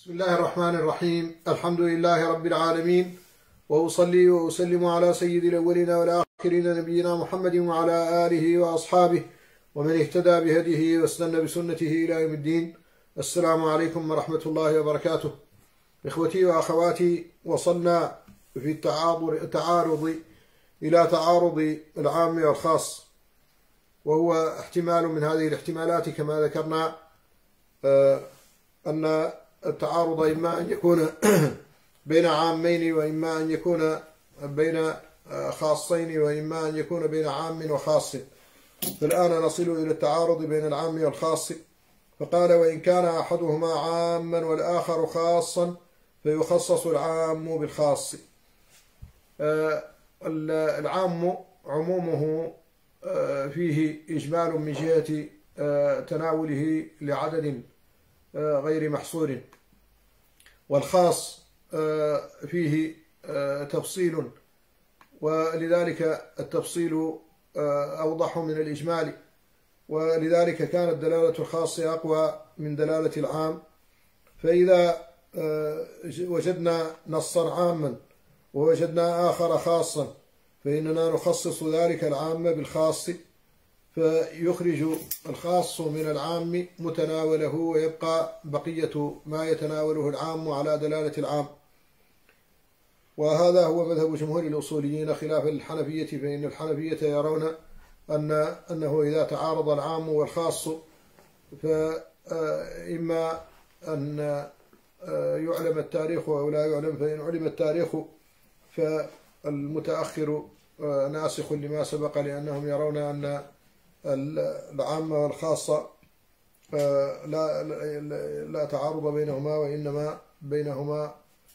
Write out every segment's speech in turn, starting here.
بسم الله الرحمن الرحيم. الحمد لله رب العالمين، وأصلي وأسلم على سيد الأولين والآخرين نبينا محمد وعلى آله وأصحابه ومن اهتدى بهديه واستنى بسنته إلى يوم الدين. السلام عليكم ورحمة الله وبركاته. إخوتي وأخواتي، وصلنا في التعارض إلى تعارض العام والخاص، وهو احتمال من هذه الاحتمالات كما ذكرنا، أن التعارض إما أن يكون بين عامين، وإما أن يكون بين خاصين، وإما أن يكون بين عام وخاص. فالآن نصل إلى التعارض بين العام والخاص. فقال: وإن كان أحدهما عاما والآخر خاصا فيخصص العام بالخاص. العام عمومه فيه إجمال من جهة تناوله لعدد غير محصور، والخاص فيه تفصيل، ولذلك التفصيل أوضح من الإجمال، ولذلك كانت دلالة الخاص أقوى من دلالة العام. فإذا وجدنا نصا عاما ووجدنا آخر خاصا فإننا نخصص ذلك العام بالخاص، فيخرج الخاص من العام متناوله، ويبقى بقية ما يتناوله العام على دلالة العام. وهذا هو مذهب جمهور الأصوليين خلافا للحنفية، فإن الحنفية يرون أنه إذا تعارض العام والخاص فإما أن يعلم التاريخ أو لا يعلم. فإن علم التاريخ فالمتأخر ناسخ لما سبق، لأنهم يرون أن العام والخاصة لا تعارض بينهما، وإنما بينهما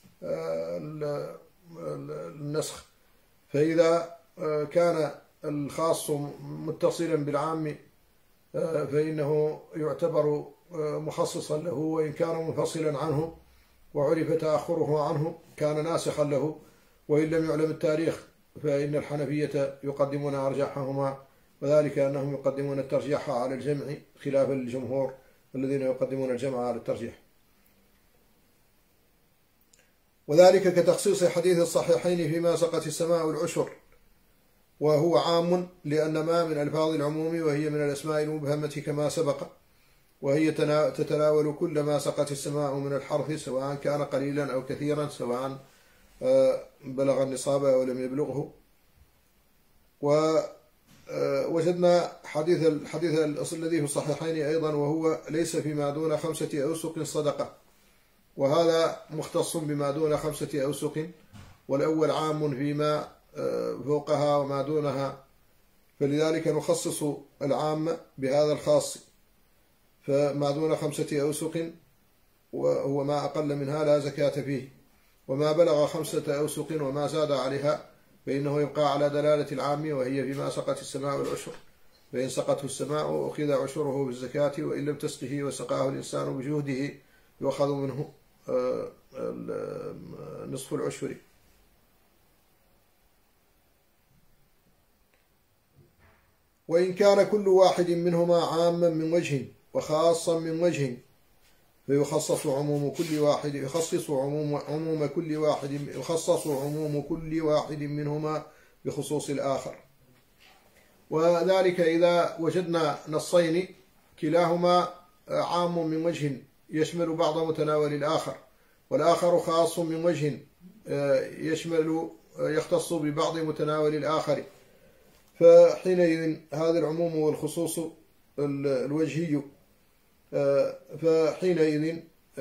النسخ. فإذا كان الخاص متصلا بالعام فإنه يعتبر مخصصا له، وإن كان منفصلا عنه وعرف تأخره عنه كان ناسخا له. وإن لم يعلم التاريخ فإن الحنفية يقدمون أرجحهما، وذلك أنهم يقدمون الترجيح على الجمع خلافا للجمهور الذين يقدمون الجمع على الترجيح. وذلك كتخصيص حديث الصحيحين فيما سقت السماء العشر، وهو عام لأن ما من ألفاظ العموم، وهي من الأسماء المبهمة كما سبق، وهي تتناول كل ما سقت السماء من الحرث، سواء كان قليلا أو كثيرا، سواء بلغ النصاب أو لم يبلغه. ووجدنا حديث الذي في الصحيحين أيضا، وهو ليس فيما دون 5 أوسق صدقة، وهذا مختص بما دون 5 أوسق، والأول عام فيما فوقها وما دونها، فلذلك نخصص العام بهذا الخاص. فما دون 5 أوسق وهو ما أقل منها لا زكاة فيه، وما بلغ 5 أوسق وما زاد عليها فإنه يبقى على دلالة العام، وهي فيما سقت السماء العشر. فإن سقته السماء أخذ عشره بالزكاة، وإن لم تسقه وسقاه الإنسان بجهده يؤخذ منه نصف العشر. وإن كان كل واحد منهما عاما من وجه وخاصا من وجه فيخصص عموم كل واحد منهما بخصوص الآخر. وذلك إذا وجدنا نصين كلاهما عام من وجه يشمل بعض متناول الآخر، والآخر خاص من وجه يختص ببعض متناول الآخر، فحينئذ هذا العموم والخصوص الوجهي، فحينئذ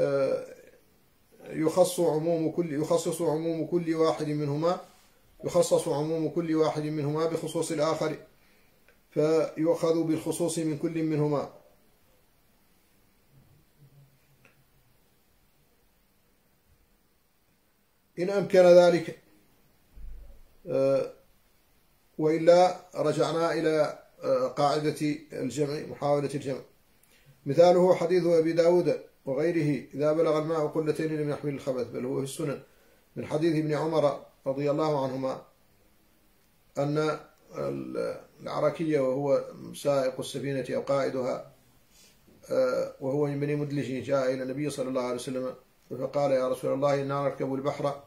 يخصص عموم كل واحد منهما بخصوص الآخر، فيؤخذ بالخصوص من كل منهما. إن أمكن ذلك، وإلا رجعنا إلى قاعدة الجمع، محاولة الجمع. مثاله حديث أبي داود وغيره: إذا بلغ الماء قلتين لم يحمل الخبث، بل هو في السنن، من حديث ابن عمر رضي الله عنهما أن العركية، وهو سائق السفينة أو قائدها، وهو من بني مدلج، جاء إلى النبي صلى الله عليه وسلم فقال يا رسول الله إنا نركب البحر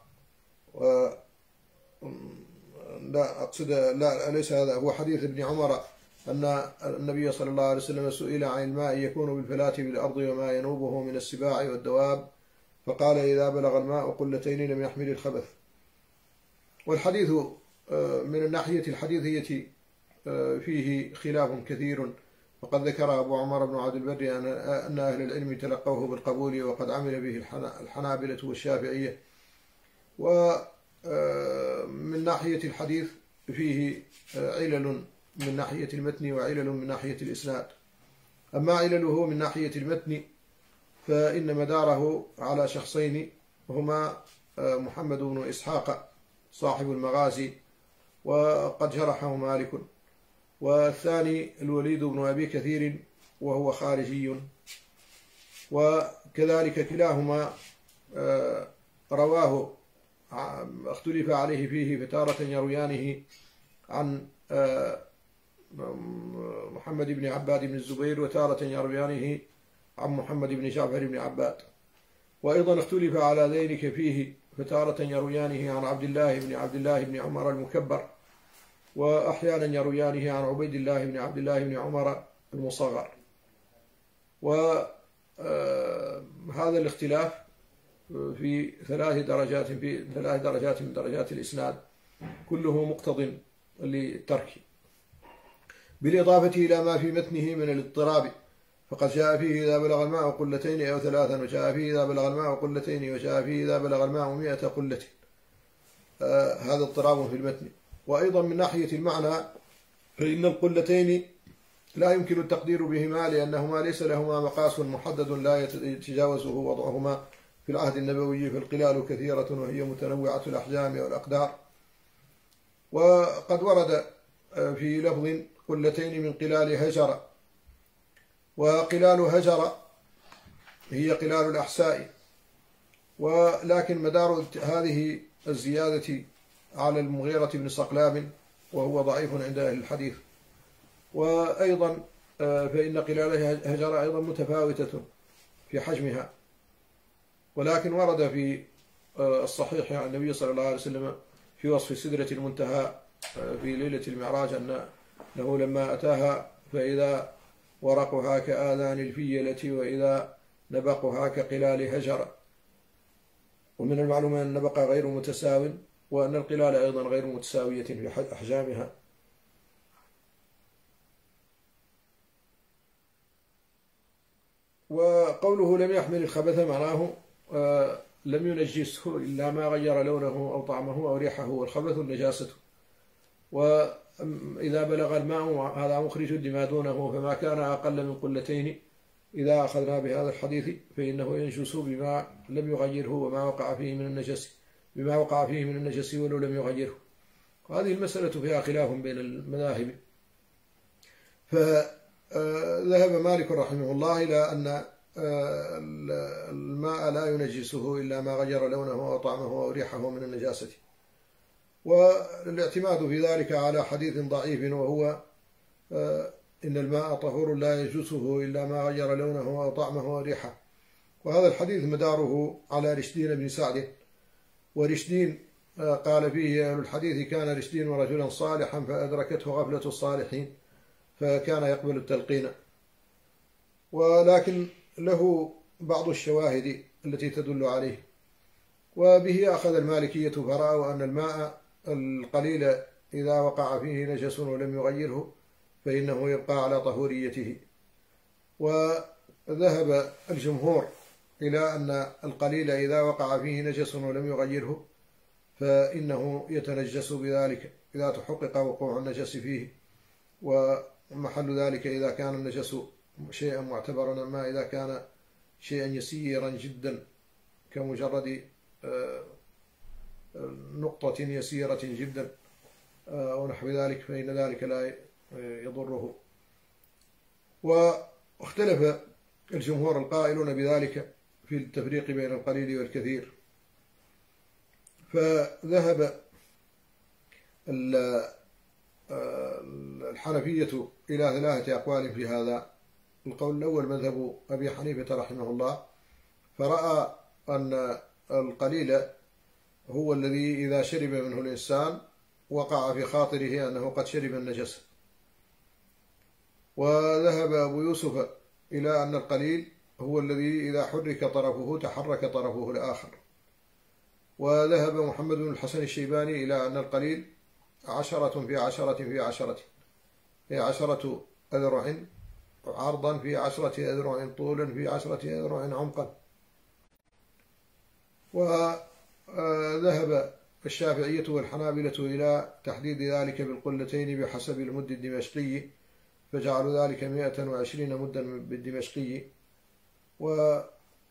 لا أقصد، لا ليس هذا هو حديث ابن عمر أن النبي صلى الله عليه وسلم سئل عن الماء يكون بالفلاة بالأرض وما ينوبه من السباع والدواب، فقال إذا بلغ الماء قلتين لم يحمل الخبث. والحديث من الناحية الحديثية فيه خلاف كثير، وقد ذكر أبو عمر بن عبد البر أن أهل العلم تلقوه بالقبول، وقد عمل به الحنابلة والشافعية. ومن ناحية الحديث فيه علل من ناحية المتن وعلل من ناحية الإسناد. أما علله من ناحية المتن فإن مداره على شخصين، هما محمد بن إسحاق صاحب المغازي وقد جرحه مالك، والثاني الوليد بن أبي كثير وهو خارجي، وكذلك كلاهما رواه اختلف عليه فيه، فتارة يرويانه عن محمد بن عباد بن الزبير، وتارة يرويانه عن محمد بن جعفر بن عباد. وأيضا اختلف على ذلك فيه، فتارة يرويانه عن عبد الله بن عمر المكبر، وأحيانا يرويانه عن عبيد الله بن عمر المصغر. وهذا الاختلاف في ثلاث درجات من درجات الإسناد، كله مقتض للترك، بالإضافة إلى ما في متنه من الاضطراب، فقد جاء فيه إذا بلغ الماء قلتين أو ثلاثا، وجاء فيه إذا بلغ الماء قلتين، وجاء فيه إذا بلغ الماء 100 قلة. هذا اضطراب في المتن. وأيضا من ناحية المعنى فإن القلتين لا يمكن التقدير بهما، لأنهما ليس لهما مقاس محدد لا يتجاوزه وضعهما في العهد النبوي، فالقلال كثيرة وهي متنوعة الأحجام والأقدار. وقد ورد في لفظ قلتين من قلال هجر، وقلال هجر هي قلال الأحساء، ولكن مدار هذه الزيادة على المغيرة بن صقلاب، وهو ضعيف عند أهل الحديث. وأيضا فإن قلال هجر أيضا متفاوتة في حجمها، ولكن ورد في الصحيح عن النبي صلى الله عليه وسلم في وصف سدرة المنتهى في ليلة المعراج أنه لما أتاها فإذا ورقها كآذان الفيلة وإذا نبقها كقلال هجر. ومن المعلوم أن النبق غير متساو، وأن القلال أيضا غير متساوية في أحجامها. وقوله لم يحمل الخبث معناه لم ينجسه إلا ما غير لونه أو طعمه أو ريحه، والخبث النجاسة. وإذا بلغ الماء هذا مخرج لما دونه، فما كان أقل من قلتين إذا أخذنا بهذا الحديث فإنه ينجس بما لم يغيره وما وقع فيه من النجس ولو لم يغيره. وهذه المسألة فيها خلاف بين المذاهب. فذهب مالك رحمه الله إلى أن الماء لا ينجسه إلا ما غير لونه وطعمه أو ريحه من النجاسة. والاعتماد في ذلك على حديث ضعيف، وهو إن الماء طهور لا يجوسه إلا ما غير لونه أو طعمه وريحه. وهذا الحديث مداره على رشدين بن سعد. ورشدين قال فيه أهل الحديث كان رشدين رجلا صالحا فأدركته غفلة الصالحين فكان يقبل التلقين، ولكن له بعض الشواهد التي تدل عليه. وبه أخذ المالكية فرأوا أن الماء القليل إذا وقع فيه نجس ولم يغيره فإنه يبقى على طهوريته. وذهب الجمهور إلى أن القليل إذا وقع فيه نجس ولم يغيره فإنه يتنجس بذلك إذا تحقق وقوع النجس فيه. ومحل ذلك إذا كان النجس شيئا معتبرا، أما إذا كان شيئا يسيرا جدا كمجرد نقطة يسيرة جدا أو نحو ذلك فإن ذلك لا يضره. واختلف الجمهور القائلون بذلك في التفريق بين القليل والكثير. فذهب الحنفية إلى 3 أقوال في هذا. القول الأول مذهب أبي حنيفة رحمه الله، فرأى أن القليل هو الذي إذا شرب منه الإنسان وقع في خاطره أنه قد شرب النجس. وذهب أبو يوسف إلى أن القليل هو الذي إذا حرك طرفه تحرك طرفه الآخر. وذهب محمد بن الحسن الشيباني إلى أن القليل 10 في 10 في 10، هي 10 أذرع عرضا في 10 أذرع طولا في 10 أذرع عمقا. وذهب الشافعية والحنابلة إلى تحديد ذلك بالقلتين بحسب المد الدمشقي، فجعلوا ذلك 120 مدا بالدمشقي. وقال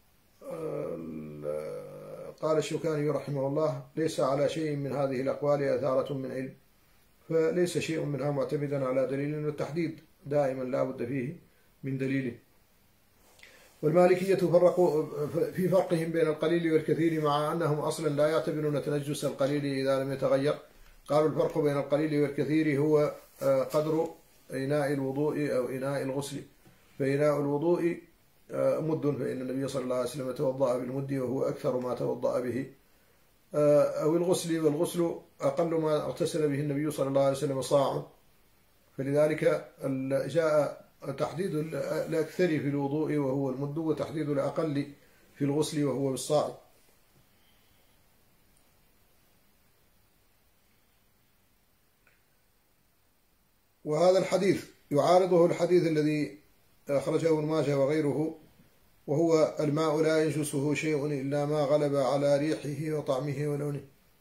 الشوكاني رحمه الله: ليس على شيء من هذه الأقوال أثارة من علم، فليس شيء منها معتمدا على دليل، والتحديد دائما لا بد فيه من دليل. والمالكية فرقوا في فرقهم بين القليل والكثير، مع أنهم أصلا لا يعتبرون تنجس القليل إذا لم يتغير. قالوا الفرق بين القليل والكثير هو قدر إناء الوضوء أو إناء الغسل. فإناء الوضوء مد، فإن النبي صلى الله عليه وسلم توضأ بالمد وهو أكثر ما توضأ به، أو الغسل، والغسل أقل ما اغتسل به النبي صلى الله عليه وسلم صاع. فلذلك جاء تحديد الأكثر في الوضوء وهو المد، وتحديد الأقل في الغسل وهو بالصاع. وهذا الحديث يعارضه الحديث الذي أخرجه ابن ماجه وغيره، وهو: الماء لا ينجسه شيء إلا ما غلب على ريحه وطعمه ولونه.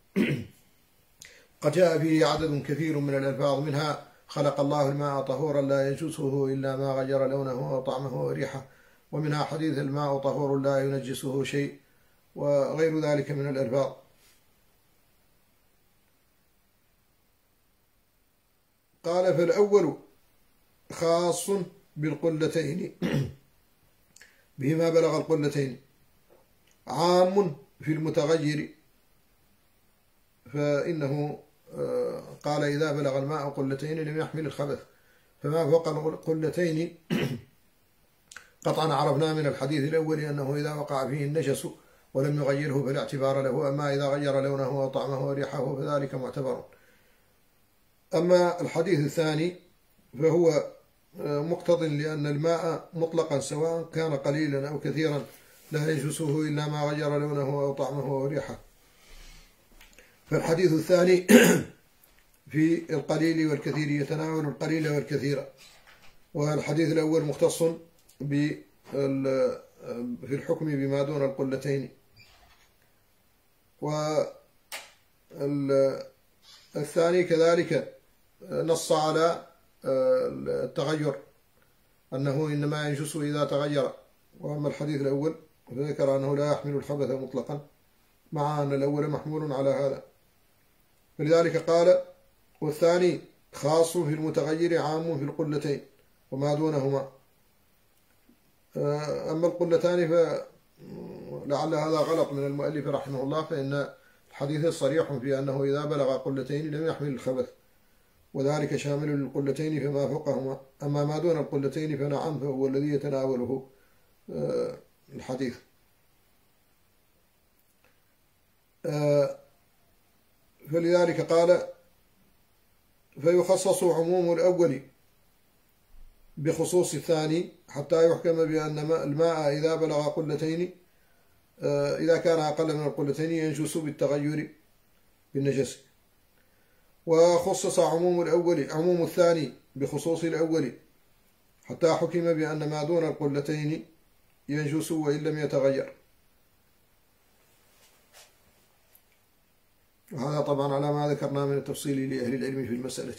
قد جاء فيه عدد كثير من الألفاظ، منها: خلق الله الماء طهورا لا ينجسه إلا ما غير لونه وطعمه وريحه، ومنها حديث: الماء طهور لا ينجسه شيء، وغير ذلك من الألفاظ. قال: فالأول خاص بالقلتين بما بلغ القلتين، عام في المتغير، فإنه قال: إذا بلغ الماء قلتين لم يحمل الخبث، فما فوق القلتين قطعا عرفنا من الحديث الأول أنه إذا وقع فيه النجس ولم يغيره فلا اعتبار له، أما إذا غير لونه وطعمه وريحه فذلك معتبر. أما الحديث الثاني فهو مقتض، لأن الماء مطلقا سواء كان قليلا أو كثيرا لا ينجسه إلا ما غير لونه أو طعمه وريحه. فالحديث الثاني في القليل والكثير يتناول القليل والكثير، والحديث الأول مختص في الحكم بما دون القلتين. والثاني كذلك نص على التغير، أنه إنما ينجس إذا تغير. وأما الحديث الأول فذكر أنه لا يحمل الخبث مطلقا، مع أن الأول محمول على هذا. فلذلك قال: والثاني خاص في المتغير عام في القلتين وما دونهما. أما القلتان فلعل هذا غلط من المؤلف رحمه الله، فإن الحديث صريح في أنه إذا بلغ قلتين لم يحمل الخبث، وذلك شامل للقلتين فما فوقهما. أما ما دون القلتين فنعم، فهو الذي يتناوله الحديث. فلذلك قال: فيخصص عموم الأول بخصوص الثاني حتى يحكم بأن الماء إذا بلغ قلتين، إذا كان أقل من القلتين ينجس بالتغير بالنجس. وخصص عموم الثاني بخصوص الأول حتى حكم بأن ما دون القلتين ينجس وإن لم يتغير. وهذا طبعا على ما ذكرنا من التفصيل لأهل العلم في المسألة.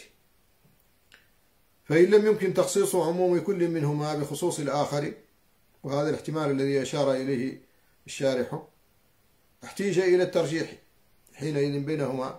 فإن لم يمكن تخصيص عموم كل منهما بخصوص الآخر، وهذا الاحتمال الذي أشار إليه الشارح، احتيج إلى الترجيح حينئذ بينهما،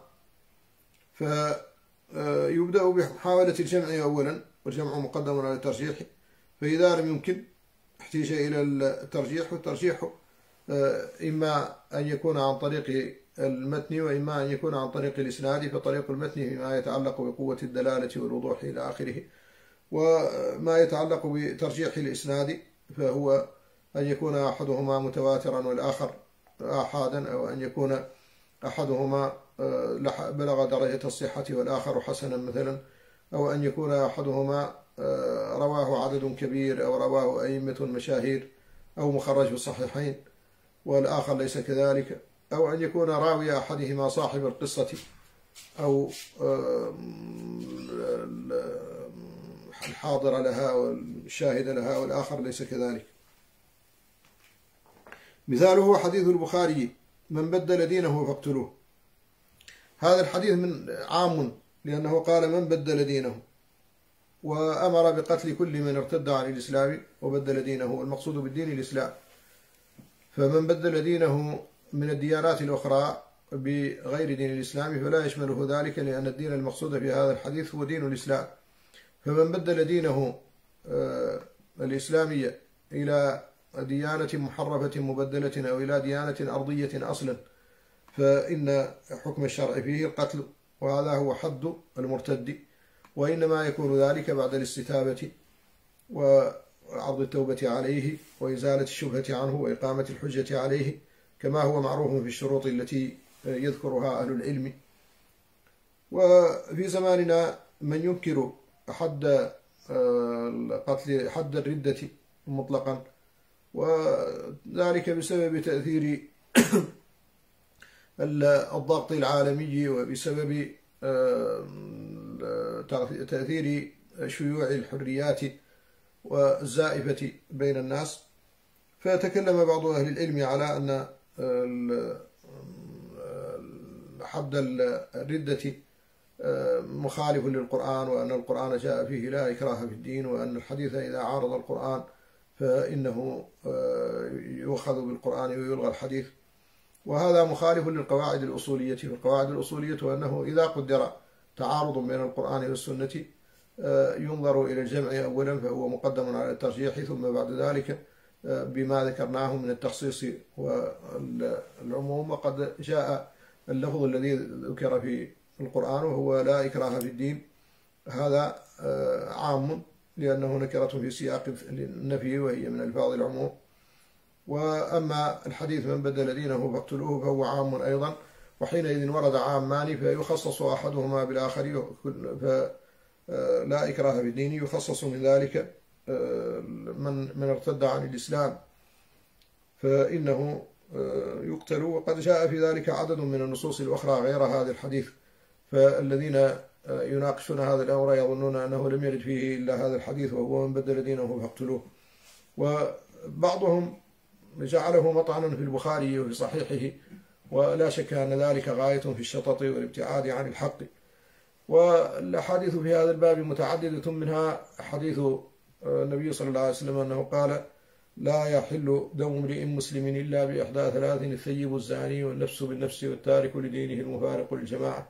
فيبدأ بمحاولة الجمع أولا، والجمع مقدم على الترجيح. فإذا لم يمكن احتيج إلى الترجيح، والترجيح إما أن يكون عن طريق المتن وإما أن يكون عن طريق الإسناد. فطريق المتن فيما يتعلق بقوة الدلالة والوضوح إلى آخره، وما يتعلق بترجيح الإسناد فهو أن يكون أحدهما متواترا والآخر آحادا، أو أن يكون أحدهما بلغ درجة الصحة والآخر حسنا مثلا، أو أن يكون أحدهما رواه عدد كبير، أو رواه أئمة مشاهير، أو مخرج في الصحيحين والآخر ليس كذلك، أو أن يكون راوي أحدهما صاحب القصة أو الحاضر لها والشاهد لها، والآخر ليس كذلك. مثاله حديث البخاري: من بدل دينه فاقتلوه. هذا الحديث عام، لأنه قال من بدل دينه، وأمر بقتل كل من ارتد عن الإسلام وبدل دينه، والمقصود بالدين الإسلام. فمن بدل دينه من الديانات الأخرى بغير دين الإسلام فلا يشمله ذلك، لأن الدين المقصود في هذا الحديث هو دين الإسلام. فمن بدل دينه الإسلامية إلى ديانة محرفة مبدلة، أو إلى ديانة أرضية أصلا، فإن حكم الشرع فيه القتل، وهذا هو حد المرتد، وإنما يكون ذلك بعد الاستتابة وعرض التوبة عليه وإزالة الشبهة عنه وإقامة الحجة عليه، كما هو معروف في الشروط التي يذكرها أهل العلم. وفي زماننا من ينكر حد القتل، حد الردة مطلقا، وذلك بسبب تأثير الضغط العالمي، وبسبب تأثير شيوع الحريات والزائفة بين الناس. فتكلم بعض أهل العلم على أن حد الردة مخالف للقرآن، وأن القرآن جاء فيه لا إكراه في الدين، وأن الحديث إذا عارض القرآن فإنه يؤخذ بالقرآن ويلغى الحديث، وهذا مخالف للقواعد الأصولية. فالقواعد الأصولية أنه إذا قدر تعارض بين القرآن والسنة ينظر إلى الجمع أولا، فهو مقدم على الترجيح، ثم بعد ذلك بما ذكرناه من التخصيص والعموم. وقد جاء اللفظ الذي ذكر في القرآن وهو لا إكراه في الدين، هذا عام لأنه نكرة في سياق النفي، وهي من ألفاظ العموم. وأما الحديث من بدل دينه فاقتلوه فهو عام أيضا، وحينئذ ورد عامان فيخصص أحدهما بالآخر، فلا إكراه في الدين يخصص من ذلك من ارتد عن الإسلام فإنه يقتل. وقد جاء في ذلك عدد من النصوص الأخرى غير هذا الحديث، فالذين يناقشون هذا الأمر يظنون أنه لم يرد فيه إلا هذا الحديث، وهو من بدل دينه فاقتلوه. وبعضهم جعله مطعنا في البخاري وفي صحيحه، ولا شك أن ذلك غاية في الشطط والابتعاد عن الحق. والأحاديث في هذا الباب متعددة، منها حديث النبي صلى الله عليه وسلم أنه قال: لا يحل دم امرئ مسلم إلا بإحدى ثلاث: الثيب الزاني، والنفس بالنفس، والتارك لدينه المفارق للجماعة.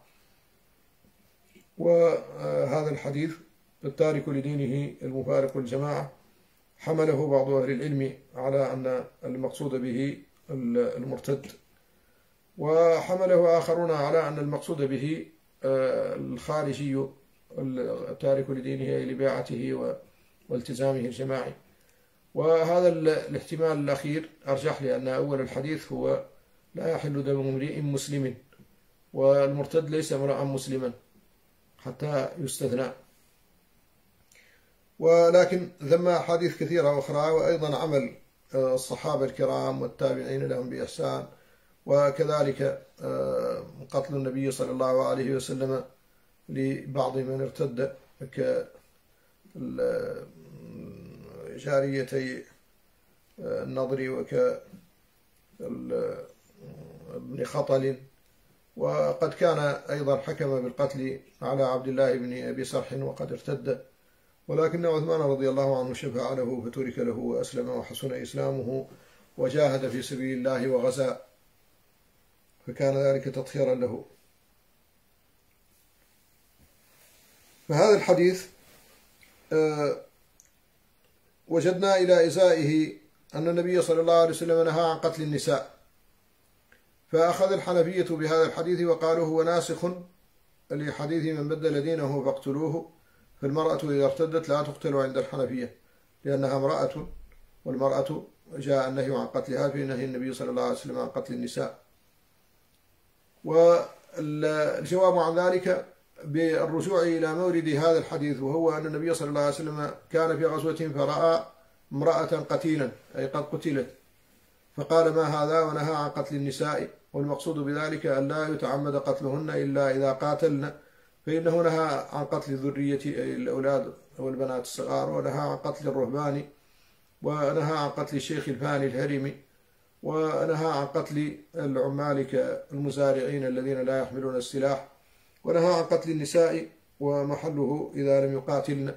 وهذا الحديث التارك لدينه المفارق للجماعة حمله بعض أهل العلم على أن المقصود به المرتد، وحمله آخرون على أن المقصود به الخارجي التارك لدينه لبيعته والتزامه الجماعي. وهذا الاحتمال الأخير أرجح، لأن أول الحديث هو لا يحل دم امرئ مسلم، والمرتد ليس امرأ مسلما حتى يستثنى. ولكن ثم أحاديث كثيرة أخرى، وأيضا عمل الصحابة الكرام والتابعين لهم بإحسان، وكذلك قتل النبي صلى الله عليه وسلم لبعض من ارتد كجاريتي النضر وكابن خطل. وقد كان أيضا حكم بالقتل على عبد الله بن أبي سرح وقد ارتد، ولكن عثمان رضي الله عنه شفع له فترك له وأسلم وحسن إسلامه وجاهد في سبيل الله وغزا، فكان ذلك تطهيرا له. فهذا الحديث وجدنا إلى إزائه أن النبي صلى الله عليه وسلم نهى عن قتل النساء، فأخذ الحنفية بهذا الحديث وقالوا هو ناسخ لحديث من بدل دينه فاقتلوه. فالمرأة إذا ارتدت لا تقتل عند الحنفية، لأنها امرأة، والمرأة جاء النهي عن قتلها في نهي النبي صلى الله عليه وسلم عن قتل النساء. والجواب عن ذلك بالرجوع إلى مورد هذا الحديث، وهو أن النبي صلى الله عليه وسلم كان في غزوة فرأى امرأة قتيلا أي قد قتلت، فقال ما هذا، ونهى عن قتل النساء، والمقصود بذلك أن لا يتعمد قتلهن إلا إذا قاتلن، فإنه نهى عن قتل الذرية أي الأولاد والبنات الصغار، ونهى عن قتل الرهبان، ونهى عن قتل الشيخ الفاني الهرم، ونهى عن قتل العمال كالمزارعين الذين لا يحملون السلاح، ونهى عن قتل النساء ومحله إذا لم يقاتلن،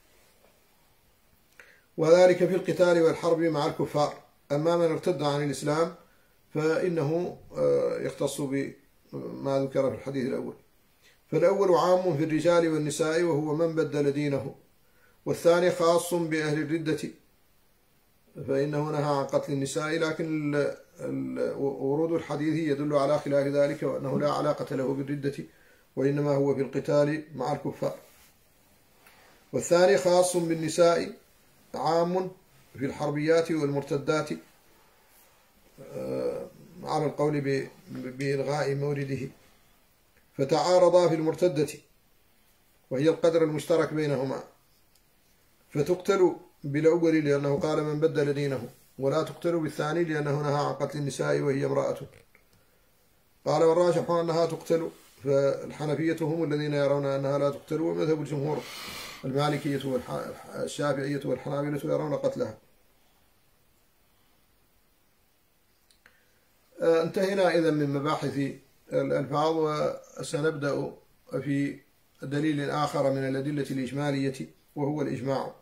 وذلك في القتال والحرب مع الكفار. أما من ارتد عن الإسلام فإنه يختص بما ذكر في الحديث الأول. فالأول عام في الرجال والنساء وهو من بدل دينه، والثاني خاص بأهل الردة فإنه نهى عن قتل النساء، لكن ورود الحديث يدل على خلاف ذلك، وأنه لا علاقة له بالردة، وإنما هو في القتال مع الكفار. والثاني خاص بالنساء عام في الحربيات والمرتدات على القول بإلغاء مورده، فتعارضا في المرتدة وهي القدر المشترك بينهما، فتقتل بالأول لأنه قال من بدل دينه، ولا تقتل بالثاني لأنه نهى عن قتل النساء وهي امرأة. قال والراجح أنها تقتل، فالحنفية هم الذين يرون أنها لا تقتل، ومذهب الجمهور المالكية والشافعية والحنابلة يرون قتلها. انتهينا إذن من مباحث الألفاظ، وسنبدأ في دليل آخر من الأدلة الإجمالية وهو الإجماع.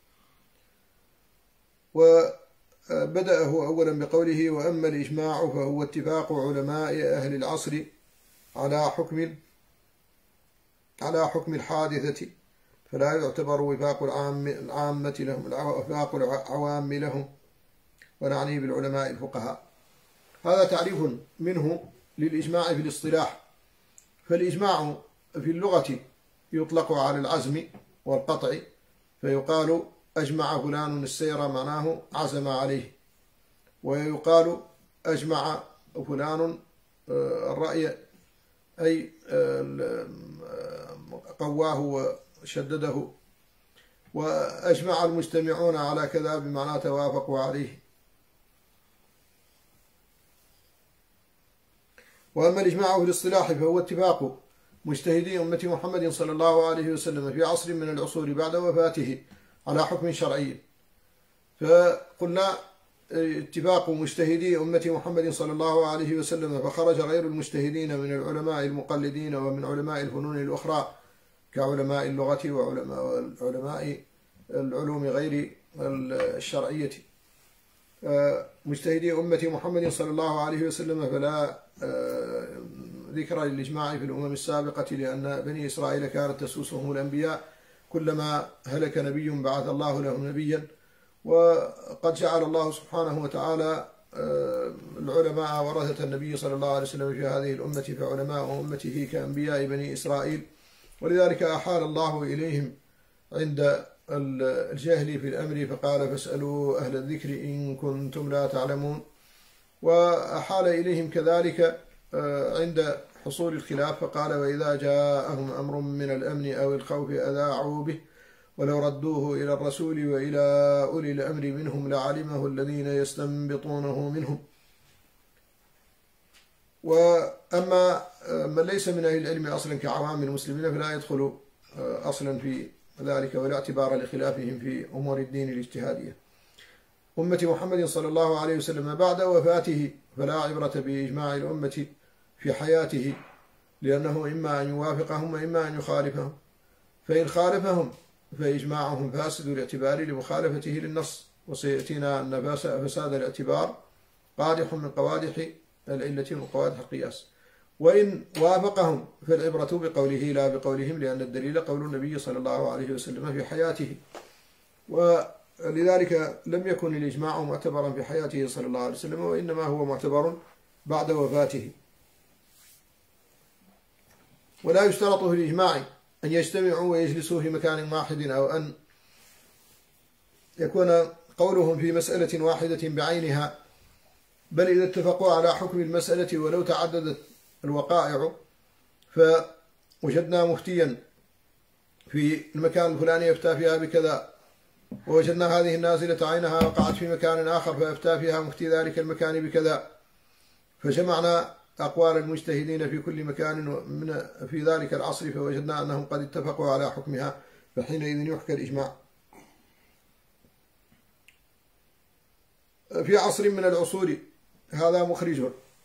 وبدأه أولا بقوله وأما الإجماع فهو اتفاق علماء أهل العصر على حكم الحادثة، فلا يعتبر وفاق العامة لهم وفاق العوام لهم، ونعني بالعلماء الفقهاء. هذا تعريف منه للإجماع في الاصطلاح. فالإجماع في اللغة يطلق على العزم والقطع، فيقال أجمع فلان السير معناه عزم عليه، ويقال أجمع فلان الرأي أي قواه وشدده، وأجمع المجتمعون على كذا بمعنى توافقوا عليه. وأما الإجماع في الاصطلاح فهو اتفاق مجتهدي أمة محمد صلى الله عليه وسلم في عصر من العصور بعد وفاته على حكم شرعي. فقلنا اتفاق مجتهدي أمة محمد صلى الله عليه وسلم، فخرج غير المجتهدين من العلماء المقلدين ومن علماء الفنون الأخرى كعلماء اللغة وعلماء العلوم غير الشرعية. مجتهدي أمة محمد صلى الله عليه وسلم فلا ذكر للإجماع في الأمم السابقة، لأن بني إسرائيل كانت تسوسهم الأنبياء، كلما هلك نبي بعث الله له نبيا. وقد جعل الله سبحانه وتعالى العلماء ورثة النبي صلى الله عليه وسلم في هذه الأمة، فعلماء أمته كأنبياء بني إسرائيل، ولذلك أحال الله إليهم عند الجهل في الأمر، فقال فاسألوا أهل الذكر إن كنتم لا تعلمون. وأحال إليهم كذلك عند حصول الخلاف، فقال وإذا جاءهم أمر من الأمن أو الخوف أذاعوا به ولو ردوه إلى الرسول وإلى أولي الأمر منهم لعلمه الذين يستنبطونه منهم. وأما من ليس من أهل العلم أصلا كعوام المسلمين فلا يدخل أصلا في ذلك، ولا اعتبار لخلافهم في أمور الدين الاجتهادية. أمة محمد صلى الله عليه وسلم بعد وفاته فلا عبرة بإجماع الأمة في حياته، لأنه إما أن يوافقهم وإما أن يخالفهم، فإن خالفهم فإجماعهم فاسد الاعتبار لمخالفته للنص، وسيأتينا أن فساد الاعتبار قادح من قوادح العلة وقوادح القياس. وإن وافقهم فالعبرة بقوله لا بقولهم، لأن الدليل قول النبي صلى الله عليه وسلم في حياته، ولذلك لم يكن الإجماع معتبرا في حياته صلى الله عليه وسلم، وإنما هو معتبر بعد وفاته. ولا يشترط في الإجماع أن يجتمعوا ويجلسوا في مكان واحد، أو أن يكون قولهم في مسألة واحدة بعينها، بل إذا اتفقوا على حكم المسألة ولو تعددت الوقائع، فوجدنا مفتيا في المكان الفلاني يفتى فيها بكذا، ووجدنا هذه النازلة عينها وقعت في مكان آخر فأفتى فيها مفتي ذلك المكان بكذا، فجمعنا أقوال المجتهدين في كل مكان في ذلك العصر، فوجدنا أنهم قد اتفقوا على حكمها، فحينئذ يحكى الإجماع. في عصر من العصور، هذا مخرج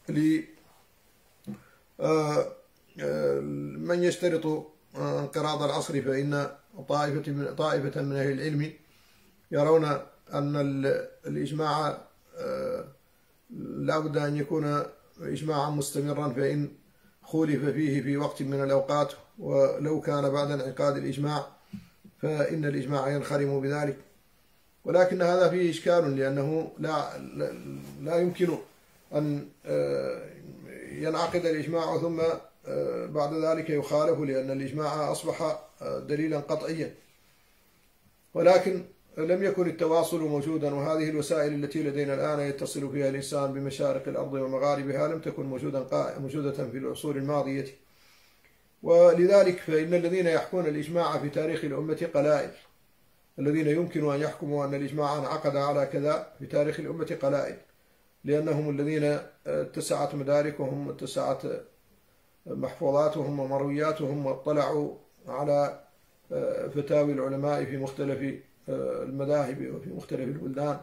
لمن يشترط انقراض العصر، فإن طائفة من أهل العلم يرون أن الإجماع لا بد أن يكون إجماعا مستمرا، فإن خولف فيه في وقت من الأوقات ولو كان بعد انعقاد الإجماع فإن الإجماع ينخرم بذلك. ولكن هذا فيه إشكال، لأنه لا يمكن أن ينعقد الإجماع ثم بعد ذلك يخالف، لأن الإجماع أصبح دليلا قطعيا. ولكن لم يكن التواصل موجودا، وهذه الوسائل التي لدينا الآن يتصل فيها الإنسان بمشارق الأرض ومغاربها لم تكن موجودة في العصور الماضية. ولذلك فإن الذين يحكون الإجماع في تاريخ الأمة قلائل، الذين يمكن أن يحكموا أن الإجماع انعقد على كذا في تاريخ الأمة قلائل، لأنهم الذين اتسعت مداركهم واتسعت محفوظاتهم ومروياتهم واطلعوا على فتاوي العلماء في مختلف المذاهب وفي مختلف البلدان،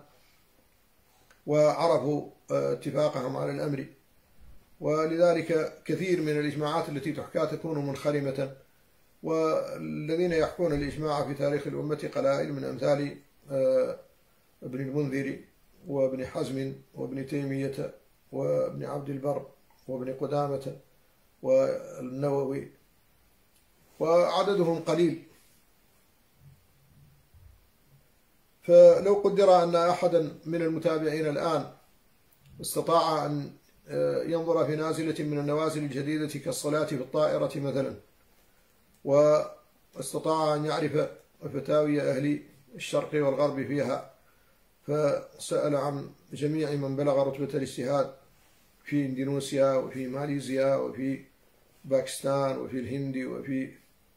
وعرفوا اتفاقهم على الأمر. ولذلك كثير من الإجماعات التي تحكى تكون منخرمة، والذين يحكون الإجماع في تاريخ الأمة قلائل، من أمثال ابن المنذر وابن حزم وابن تيمية وابن عبد البر وابن قدامة والنووي، وعددهم قليل. فلو قدر أن أحدا من المتابعين الآن استطاع أن ينظر في نازلة من النوازل الجديدة كالصلاة في الطائرة مثلا، واستطاع أن يعرف فتاوي أهل الشرق والغرب فيها، فسأل عن جميع من بلغ رتبة الاجتهاد في إندونيسيا وفي ماليزيا وفي باكستان وفي الهند وفي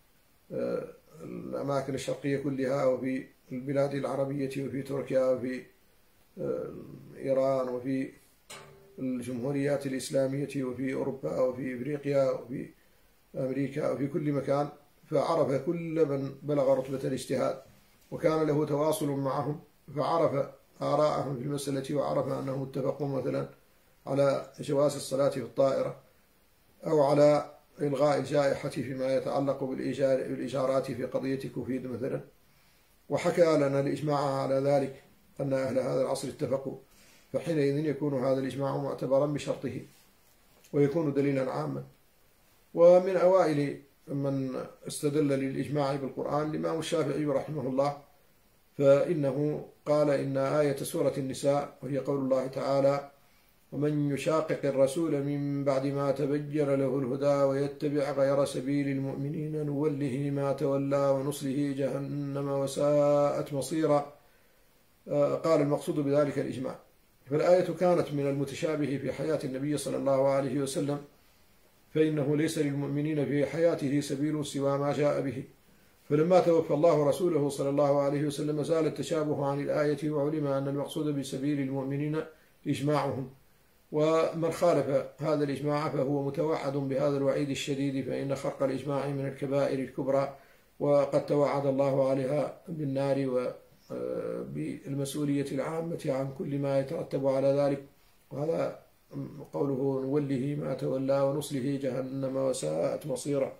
الأماكن الشرقية كلها وفي البلاد العربية وفي تركيا وفي إيران وفي الجمهوريات الإسلامية وفي أوروبا وفي إفريقيا وفي أمريكا وفي كل مكان، فعرف كل من بلغ رتبة الاجتهاد وكان له تواصل معهم، فعرف آراءهم في المسألة، وعرف أنهم اتفقوا مثلا على جواز الصلاة في الطائرة أو على إلغاء الجائحة فيما يتعلق بالإيجارات في قضية كوفيد مثلا، وحكى لنا الإجماع على ذلك أن أهل هذا العصر اتفقوا، فحينئذ يكون هذا الإجماع معتبرا بشرطه ويكون دليلا عاما. ومن أوائل من استدل للإجماع بالقرآن الإمام الشافعي رحمه الله، فإنه قال إن آية سورة النساء وهي قول الله تعالى: ومن يشاقق الرسول من بعد ما تبين له الهدى ويتبع غير سبيل المؤمنين نوله ما تولى ونصله جهنم وساءت مصيرا. قال المقصود بذلك الإجماع. فالآية كانت من المتشابه في حياة النبي صلى الله عليه وسلم، فإنه ليس للمؤمنين في حياته سبيل سوى ما جاء به، فلما توفى الله رسوله صلى الله عليه وسلم زال التشابه عن الآية، وعلم أن المقصود بسبيل المؤمنين إجماعهم، ومن خالف هذا الإجماع فهو متوعد بهذا الوعيد الشديد، فإن خرق الإجماع من الكبائر الكبرى، وقد توعد الله عليها بالنار وبالمسؤولية العامة عن كل ما يترتب على ذلك. وهذا قوله: نوله ما تولى ونصله جهنم وساءت مصيرا.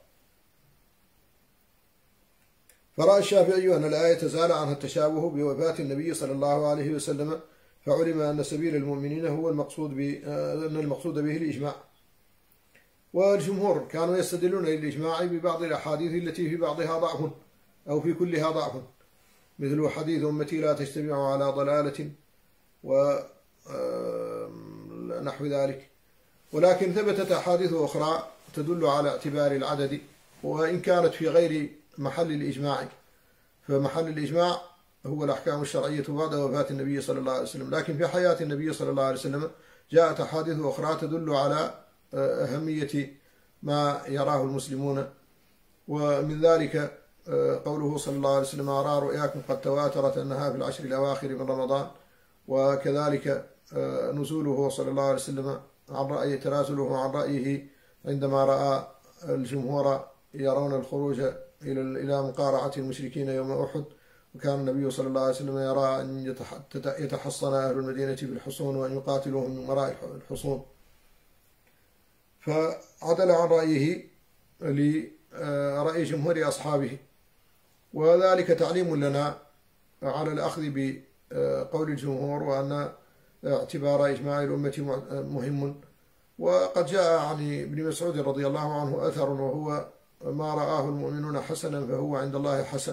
فرأى الشافعي أن الآية زال عنها التشابه بوفاة النبي صلى الله عليه وسلم، فعلم أن سبيل المؤمنين هو أن المقصود به الإجماع. والجمهور كانوا يستدلون للإجماع ببعض الأحاديث التي في بعضها ضعف أو في كلها ضعف، مثل حديث أمتي لا تجتمع على ضلالة ونحو ذلك. ولكن ثبتت أحاديث أخرى تدل على اعتبار العدد، وإن كانت في غير محل الإجماع، فمحل الإجماع هو الأحكام الشرعية بعد وفاة النبي صلى الله عليه وسلم، لكن في حياة النبي صلى الله عليه وسلم جاءت أحاديث أخرى تدل على أهمية ما يراه المسلمون. ومن ذلك قوله صلى الله عليه وسلم: أرى رؤياكم قد تواترت أنها في العشر الأواخر من رمضان. وكذلك نزوله صلى الله عليه وسلم عن رأي تنازله عن رأيه عندما رأى الجمهور يرون الخروج إلى مقارعة المشركين يوم أحد، وكان النبي صلى الله عليه وسلم يرى أن يتحصن أهل المدينة بالحصون وأن يقاتلوهم من وراء الحصون، فعدل عن رأيه لرأي جمهور أصحابه. وذلك تعليم لنا على الأخذ بقول الجمهور، وأن اعتبار إجماع الأمة مهم. وقد جاء عن ابن مسعود رضي الله عنه أثر، وهو: ما رآه المؤمنون حسنا فهو عند الله حسن.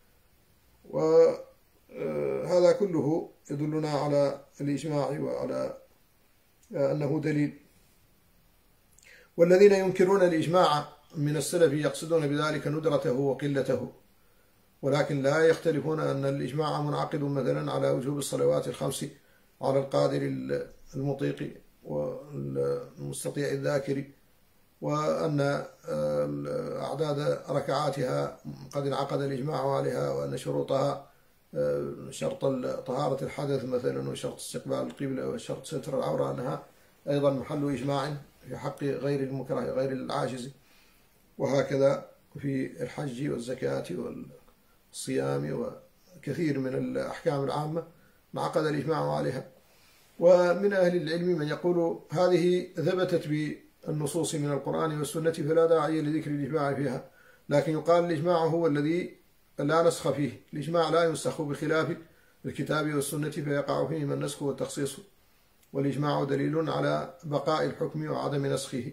وهذا كله يدلنا على الإجماع وعلى أنه دليل. والذين ينكرون الإجماع من السلف يقصدون بذلك ندرته وقلته، ولكن لا يختلفون أن الإجماع منعقد مثلا على وجوب الصلوات الخمس على القادر المطيق والمستطيع الذاكر، وأن أعداد ركعاتها قد انعقد الإجماع عليها، وأن شروطها شرط طهارة الحدث مثلا، وشرط استقبال القبلة، وشرط ستر العورة، أنها أيضا محل إجماع في حق غير المكره غير العاجز. وهكذا في الحج والزكاة والصيام وكثير من الأحكام العامة انعقد الإجماع عليها. ومن أهل العلم من يقول هذه ثبتت بالنصوص من القرآن والسنة فلا داعي لذكر الإجماع فيها، لكن يقال الإجماع هو الذي لا نسخ فيه، الإجماع لا ينسخ بخلاف الكتاب والسنة فيقع فيهما النسخ والتخصيص، والإجماع دليل على بقاء الحكم وعدم نسخه.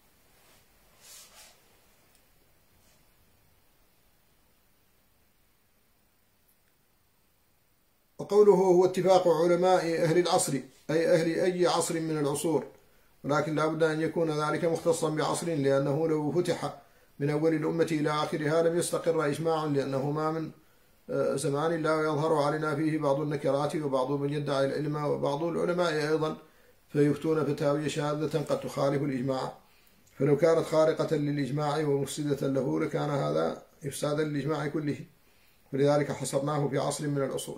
وقوله هو اتفاق علماء أهل العصر، أي أهل أي عصر من العصور، ولكن لا بد أن يكون ذلك مختصا بعصر، لأنه لو فتح من أول الأمة إلى آخرها لم يستقر إجماع، لأنه ما من زمان لا يظهر علينا فيه بعض النكرات وبعض من يدعي العلم وبعض العلماء أيضا فيفتون فتاوي شاذة قد تخالف الإجماع، فلو كانت خارقة للإجماع ومفسدة له لكان هذا إفسادا للإجماع كله، فلذلك حصرناه في عصر من العصور.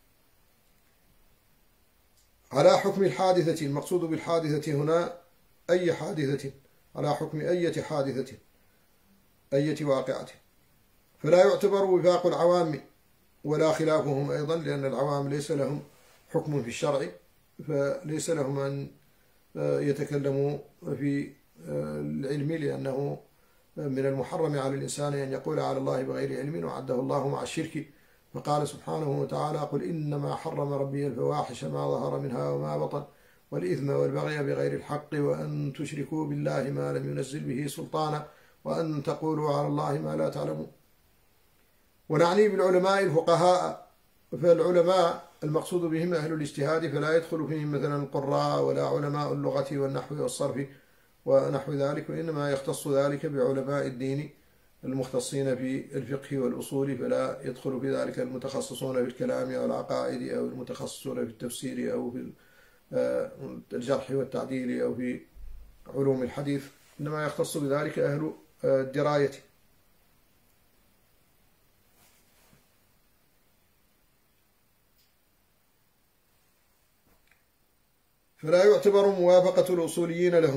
على حكم الحادثة، المقصود بالحادثة هنا أي حادثة، على حكم أية حادثة أية واقعة، فلا يعتبر وفاق العوام ولا خلافهم أيضا، لأن العوام ليس لهم حكم في الشرع، فليس لهم أن يتكلموا في العلم، لأنه من المحرم على الإنسان أن يقول على الله بغير علم، وعده الله مع الشرك، فقال سبحانه وتعالى: قل إنما حرم ربي الفواحش ما ظهر منها وما بطن والإثم والبغي بغير الحق وأن تشركوا بالله ما لم ينزل به سلطانا وأن تقولوا على الله ما لا تعلمون. ونعني بالعلماء الفقهاء، فالعلماء المقصود بهم أهل الاجتهاد، فلا يدخل فيهم مثلا القراء ولا علماء اللغة والنحو والصرف ونحو ذلك، وإنما يختص ذلك بعلماء الدين المختصين في الفقه والأصول، فلا يدخل في ذلك المتخصصون في الكلام أو العقائد أو المتخصصون في التفسير أو في الجرح والتعديل أو في علوم الحديث، إنما يختص بذلك أهل الدراية. فلا يعتبر موافقة الأصوليين لهم.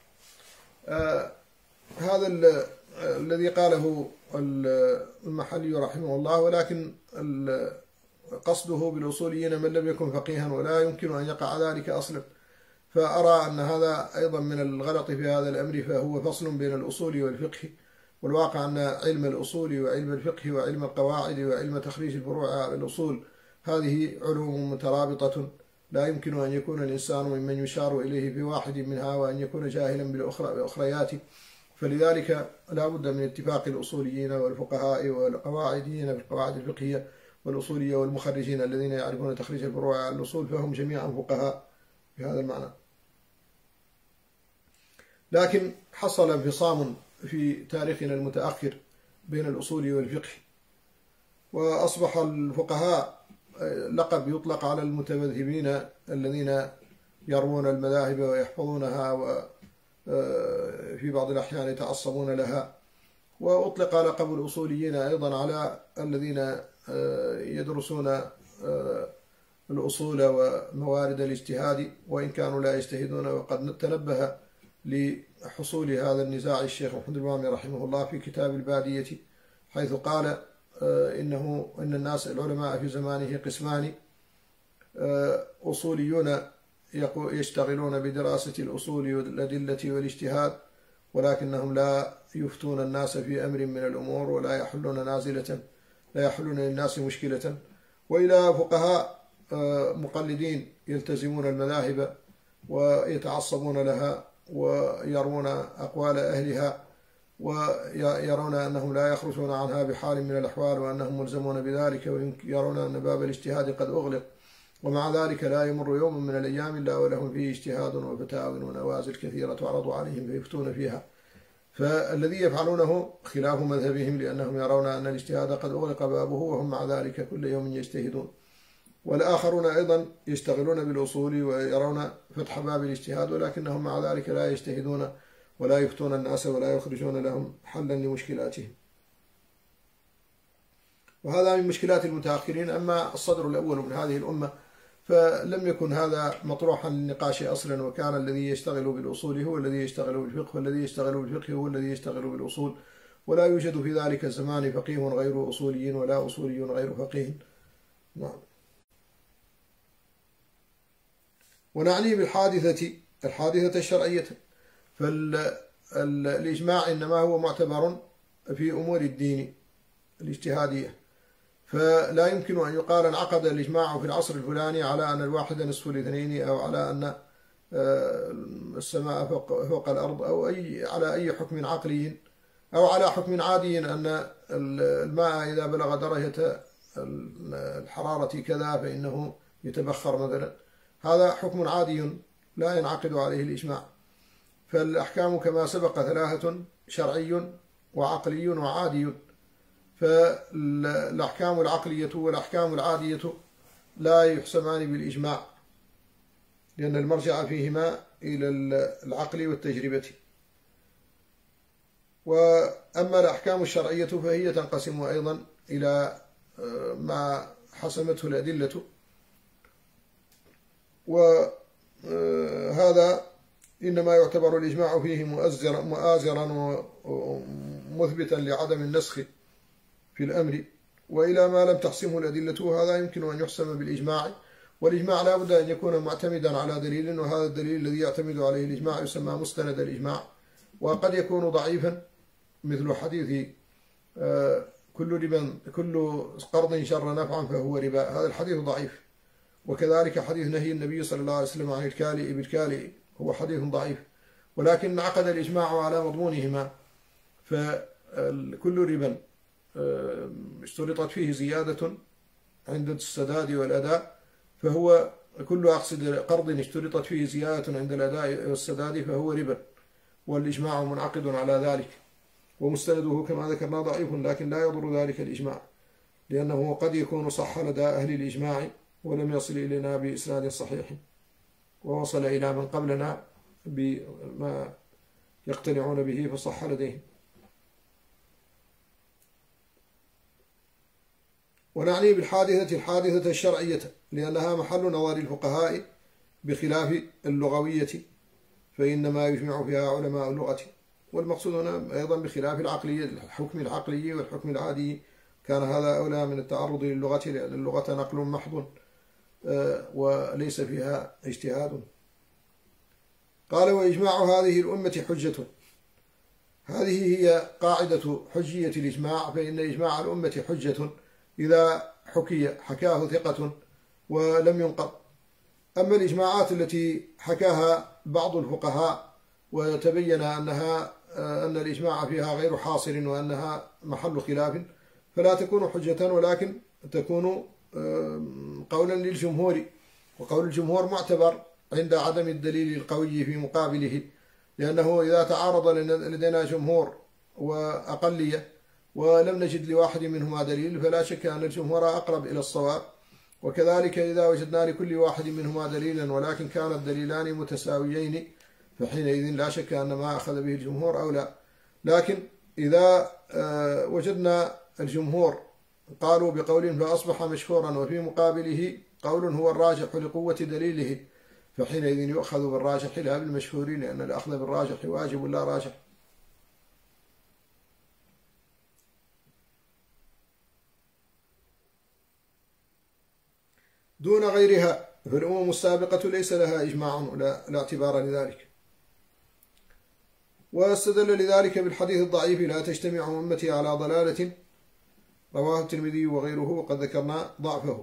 هذا الذي قاله المحلي رحمه الله، ولكن قصده بالأصوليين من لم يكن فقيها، ولا يمكن أن يقع ذلك أصلا، فأرى أن هذا أيضا من الغلط في هذا الأمر، فهو فصل بين الأصول والفقه، والواقع أن علم الأصول وعلم الفقه وعلم القواعد وعلم تخريج الفروع على الأصول هذه علوم مترابطة، لا يمكن أن يكون الإنسان ممن يشار إليه في واحد منها وأن يكون جاهلا بالأخريات، فلذلك لا بد من اتفاق الأصوليين والفقهاء والقواعديين في القواعد الفقهية والأصولية والمخرجين الذين يعرفون تخريج الفروع على الأصول، فهم جميعا فقهاء في هذا المعنى. لكن حصل انفصام في تاريخنا المتأخر بين الأصول والفقه، وأصبح الفقهاء لقب يطلق على المتمذهبين الذين يروون المذاهب ويحفظونها وفي بعض الأحيان يتعصبون لها. وأطلق لقب الأصوليين أيضا على الذين يدرسون الأصول وموارد الاجتهاد وإن كانوا لا يجتهدون. وقد تنبه لحصول هذا النزاع الشيخ محمد الإمام رحمه الله في كتاب البادية، حيث قال إن الناس العلماء في زمانه قسمان: أصوليون يشتغلون بدراسة الأصول والأدلة والاجتهاد، ولكنهم لا يفتون الناس في أمر من الأمور ولا يحلون لا يحلون للناس مشكلة. وإلى فقهاء مقلدين يلتزمون المذاهب ويتعصبون لها ويرون أقوال أهلها ويرون أنهم لا يخرجون عنها بحال من الأحوال وأنهم ملزمون بذلك، ويرون أن باب الاجتهاد قد أغلق، ومع ذلك لا يمر يوم من الأيام إلا ولهم فيه اجتهاد وفتاوى ونوازل كثيرة تعرض عليهم فيفتون فيها. فالذي يفعلونه خلاف مذهبهم، لأنهم يرون أن الاجتهاد قد أغلق بابه وهم مع ذلك كل يوم يجتهدون. والآخرون أيضا يشتغلون بالأصول ويرون فتح باب الاجتهاد، ولكنهم مع ذلك لا يجتهدون ولا يفتون الناس ولا يخرجون لهم حلا لمشكلاتهم. وهذا من مشكلات المتأخرين. أما الصدر الأول من هذه الأمة فلم يكن هذا مطروحا للنقاش أصلا، وكان الذي يشتغل بالأصول هو الذي يشتغل بالفقه، والذي يشتغل بالفقه هو الذي يشتغل بالأصول، ولا يوجد في ذلك الزمان فقيه غير أصولي ولا أصولي غير فقيه. نعم. ونعني الحادثة الشرعية، فالإجماع إنما هو معتبر في أمور الدين الاجتهادية، فلا يمكن أن يقال انعقد الإجماع في العصر الفلاني على أن الواحد نصف الاثنين، أو على أن السماء فوق الأرض، أو على أي حكم عقلي أو على حكم عادي أن الماء إذا بلغ درجة الحرارة كذا فإنه يتبخر مثلا. هذا حكم عادي لا ينعقد عليه الإجماع. فالأحكام كما سبق ثلاثة: شرعي وعقلي وعادي. فالأحكام العقلية والأحكام العادية لا يحسمان بالإجماع، لأن المرجع فيهما إلى العقل والتجربة. وأما الأحكام الشرعية فهي تنقسم أيضا إلى ما حسمته الأدلة، وهذا إنما يعتبر الإجماع فيه مؤازرا ومثبتا لعدم النسخ في الأمر. وإلى ما لم تحسمه الأدلة هذا يمكن أن يحسم بالإجماع، والإجماع لا بد أن يكون معتمدا على دليل، وهذا الدليل الذي يعتمد عليه الإجماع يسمى مستند الإجماع. وقد يكون ضعيفا، مثل حديث كل قرض شر نفعا فهو ربا، هذا الحديث ضعيف. وكذلك حديث نهي النبي صلى الله عليه وسلم عن الكالئ بالكالئ هو حديث ضعيف، ولكن عقد الإجماع على مضمونهما. فكل ربا اشترطت فيه زيادة عند السداد والأداء فهو كل قرض اشترطت فيه زيادة عند الأداء والسداد فهو ربا، والإجماع منعقد على ذلك. ومستنده كما ذكرنا ضعيف، لكن لا يضر ذلك الإجماع، لأنه قد يكون صح لدى أهل الإجماع ولم يصل إلينا بإسناد صحيح، ووصل إلى من قبلنا بما يقتنعون به فصح لديهم. ونعني الحادثة الشرعية، لأنها محل نظر الفقهاء بخلاف اللغوية، فإنما يجمع فيها علماء اللغة. والمقصود هنا أيضا بخلاف العقلية، الحكم العقلي والحكم العادي، كان هذا أولى من التعرض للغة، لأن اللغة نقل محض وليس فيها اجتهاد. قال: وإجماع هذه الأمة حجة. هذه هي قاعدة حجية الإجماع، فإن إجماع الأمة حجة إذا حكاه ثقة ولم ينقض. أما الإجماعات التي حكاها بعض الفقهاء وتبين أن الإجماع فيها غير حاصل وأنها محل خلاف فلا تكون حجة، ولكن تكون قولا للجمهور، وقول الجمهور معتبر عند عدم الدليل القوي في مقابله، لأنه إذا تعارض لدينا جمهور وأقلية ولم نجد لواحد منهما دليل، فلا شك أن الجمهور أقرب إلى الصواب. وكذلك إذا وجدنا لكل واحد منهما دليلا ولكن كان الدليلان متساويين، فحينئذ لا شك أن ما أخذ به الجمهور أولى. لكن إذا وجدنا الجمهور قالوا بقول فأصبح مشهورا وفي مقابله قول هو الراجح لقوة دليله، فحينئذ يؤخذ بالراجح لا بالمشهور، لأن الأخذ بالراجح واجب لا راجح. دون غيرها فالأمم السابقة ليس لها إجماع لا اعتبار لذلك. واستدل لذلك بالحديث الضعيف لا تجتمع أمتي على ضلالة، رواه الترمذي وغيره، وقد ذكرنا ضعفه.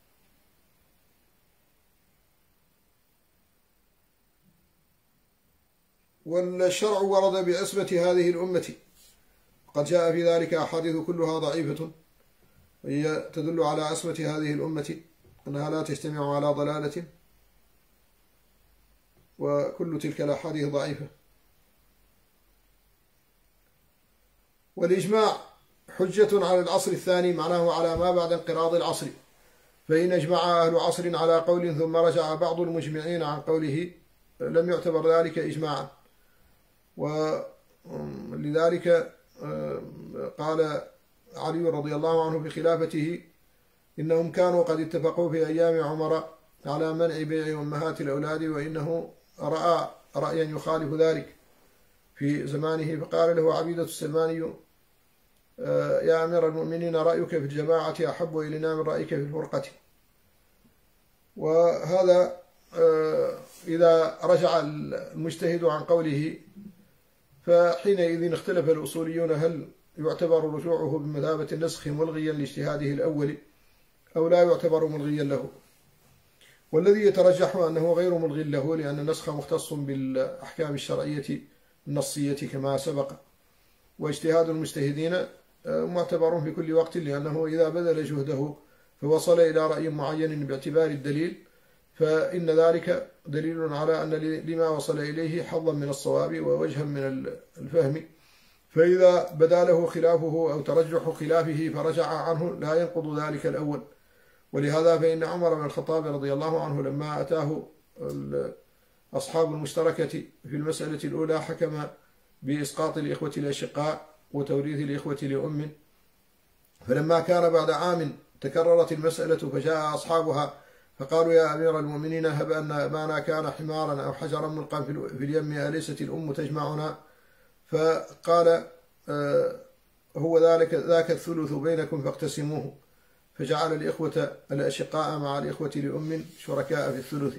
والشرع ورد بعصمة هذه الأمة، قد جاء في ذلك أحاديث كلها ضعيفة، وهي تدل على عصمة هذه الأمة أنها لا تجتمع على ضلالة، وكل تلك الأحاديث ضعيفة. والإجماع حجة على العصر الثاني، معناه على ما بعد انقراض العصر، فإن أجمع أهل عصر على قول ثم رجع بعض المجمعين عن قوله لم يعتبر ذلك إجماعا. ولذلك قال علي رضي الله عنه في خلافته إنهم كانوا قد اتفقوا في أيام عمر على منع بيع أمهات الأولاد، وإنه رأى رأيا يخالف ذلك في زمانه، فقال له عبيدة السلماني يا أمير المؤمنين رأيك في الجماعة أحب إلينا من رأيك في الفرقة. وهذا إذا رجع المجتهد عن قوله فحينئذ اختلف الأصوليون هل يعتبر رجوعه بمثابة النسخ ملغيا لاجتهاده الأول أو لا يعتبر ملغيا له. والذي يترجح أنه غير ملغي له، لأن النسخ مختص بالأحكام الشرعية النصية كما سبق، واجتهاد المجتهدين معتبر في كل وقت، لأنه إذا بذل جهده فوصل إلى رأي معين باعتبار الدليل فإن ذلك دليل على أن لما وصل إليه حظا من الصواب ووجها من الفهم. فإذا بدا له خلافه أو ترجح خلافه فرجع عنه لا ينقض ذلك الأول. ولهذا فإن عمر بن الخطاب رضي الله عنه لما أتاه أصحاب المشتركة في المسألة الأولى حكم بإسقاط الإخوة الأشقاء وتوريث الإخوة لأم، فلما كان بعد عام تكررت المسألة فجاء أصحابها فقالوا يا أمير المؤمنين هب أن أبانا كان حمارا أو حجرا ملقا في اليم أليست الأم تجمعنا؟ فقال هو ذاك الثلث بينكم فاقتسموه، فجعل الإخوة الأشقاء مع الإخوة لأم شركاء في الثلث.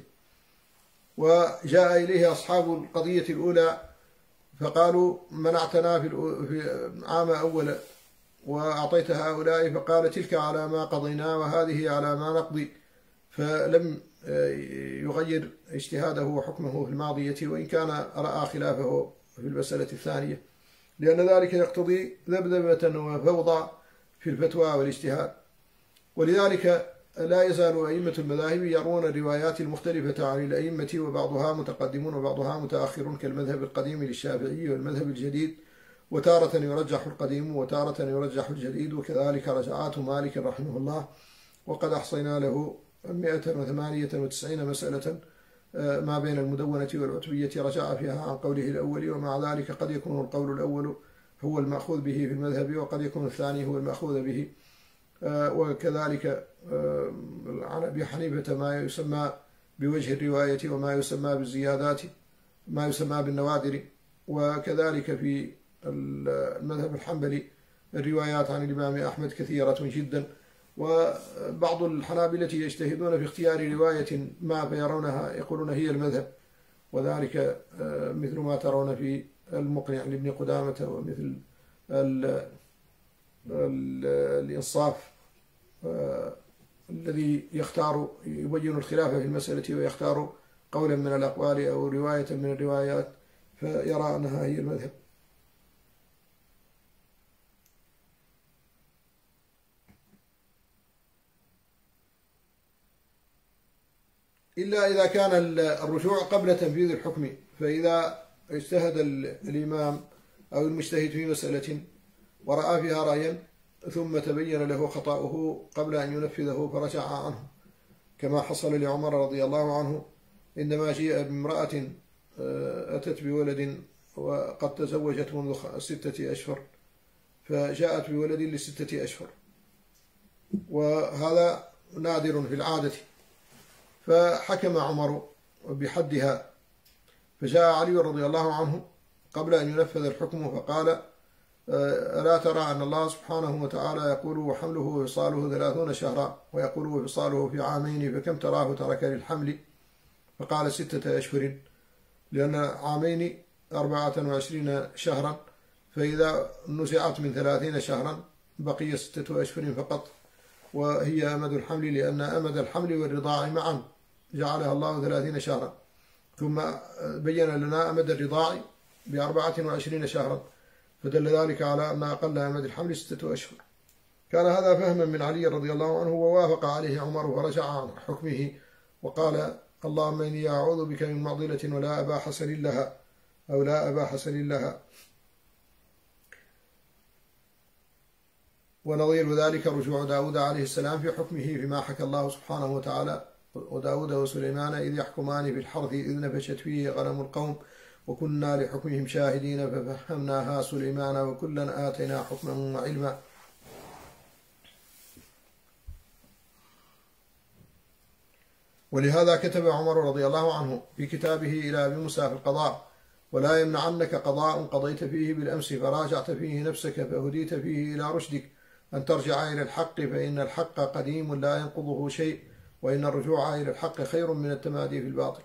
وجاء إليه أصحاب القضية الأولى فقالوا منعتنا في عام أول وأعطيت هؤلاء، فقال تلك على ما قضينا وهذه على ما نقضي، فلم يغير اجتهاده وحكمه في الماضية وإن كان رأى خلافه في المسألة الثانية، لأن ذلك يقتضي ذبذبة وفوضى في الفتوى والاجتهاد. ولذلك لا يزال أئمة المذاهب يرون الروايات المختلفة عن الأئمة، وبعضها متقدم وبعضها متأخر، كالمذهب القديم للشافعي والمذهب الجديد، وتارة يرجح القديم وتارة يرجح الجديد، وكذلك رجعات مالك رحمه الله، وقد أحصينا له 198 مسألة ما بين المدونة والعتبية رجع فيها عن قوله الأول. ومع ذلك قد يكون القول الأول هو المأخوذ به في المذهب، وقد يكون الثاني هو المأخوذ به. وكذلك عن أبي حنيفة ما يسمى بوجه الرواية وما يسمى بالزيادات، ما يسمى بالنوادر. وكذلك في المذهب الحنبلي الروايات عن الإمام أحمد كثيرة جدا، وبعض الحنابلة يجتهدون في اختيار رواية ما فيرونها يقولون هي المذهب، وذلك مثل ما ترون في المقنع لابن قدامة، ومثل الإنصاف الذي يختار يبين الخلاف في المسألة ويختار قولا من الأقوال أو رواية من الروايات فيرى أنها هي المذهب. إلا إذا كان الرجوع قبل تنفيذ الحكم، فإذا اجتهد الإمام أو المجتهد في مسألة ورأى فيها رأيا ثم تبين له خطأه قبل أن ينفذه فرجع عنه، كما حصل لعمر رضي الله عنه عندما جيء بامرأة أتت بولد وقد تزوجت منذ 6 أشهر، فجاءت بولد ل6 أشهر، وهذا نادر في العادة، فحكم عمر بحدها، فجاء علي رضي الله عنه قبل أن ينفذ الحكم فقال: ألا ترى أن الله سبحانه وتعالى يقول وحمله وفصاله 30 شهرا، ويقول وفصاله في عامين، فكم تراه ترك للحمل؟ فقال 6 أشهر، لأن عامين 24 شهرا، فإذا نزعت من 30 شهرا بقي 6 أشهر فقط، وهي أمد الحمل، لأن أمد الحمل والرضاع معا جعلها الله 30 شهرا، ثم بين لنا أمد الرضاع ب24 شهرا، فدل ذلك على أن أقل أمد الحمل 6 أشهر. كان هذا فهما من علي رضي الله عنه، ووافق عليه عمر ورجع عن حكمه وقال: اللهم إني أعوذ بك من معضلة ولا أبا حسن لها، أو لا أبا حسن لها. ونظير ذلك رجوع داود عليه السلام في حكمه فيما حكى الله سبحانه وتعالى: وداود وسليمان إذ يحكمان في الحرث إذ نفشت فيه غنم القوم وكنا لحكمهم شاهدين ففهمناها سليمان وكلا آتينا حكما وعلما. ولهذا كتب عمر رضي الله عنه في كتابه إلى أبي موسى في القضاء: ولا يمنعنك قضاء قضيت فيه بالأمس فراجعت فيه نفسك فهديت فيه إلى رشدك أن ترجع إلى الحق، فإن الحق قديم لا ينقضه شيء، وإن الرجوع إلى الحق خير من التمادي في الباطل.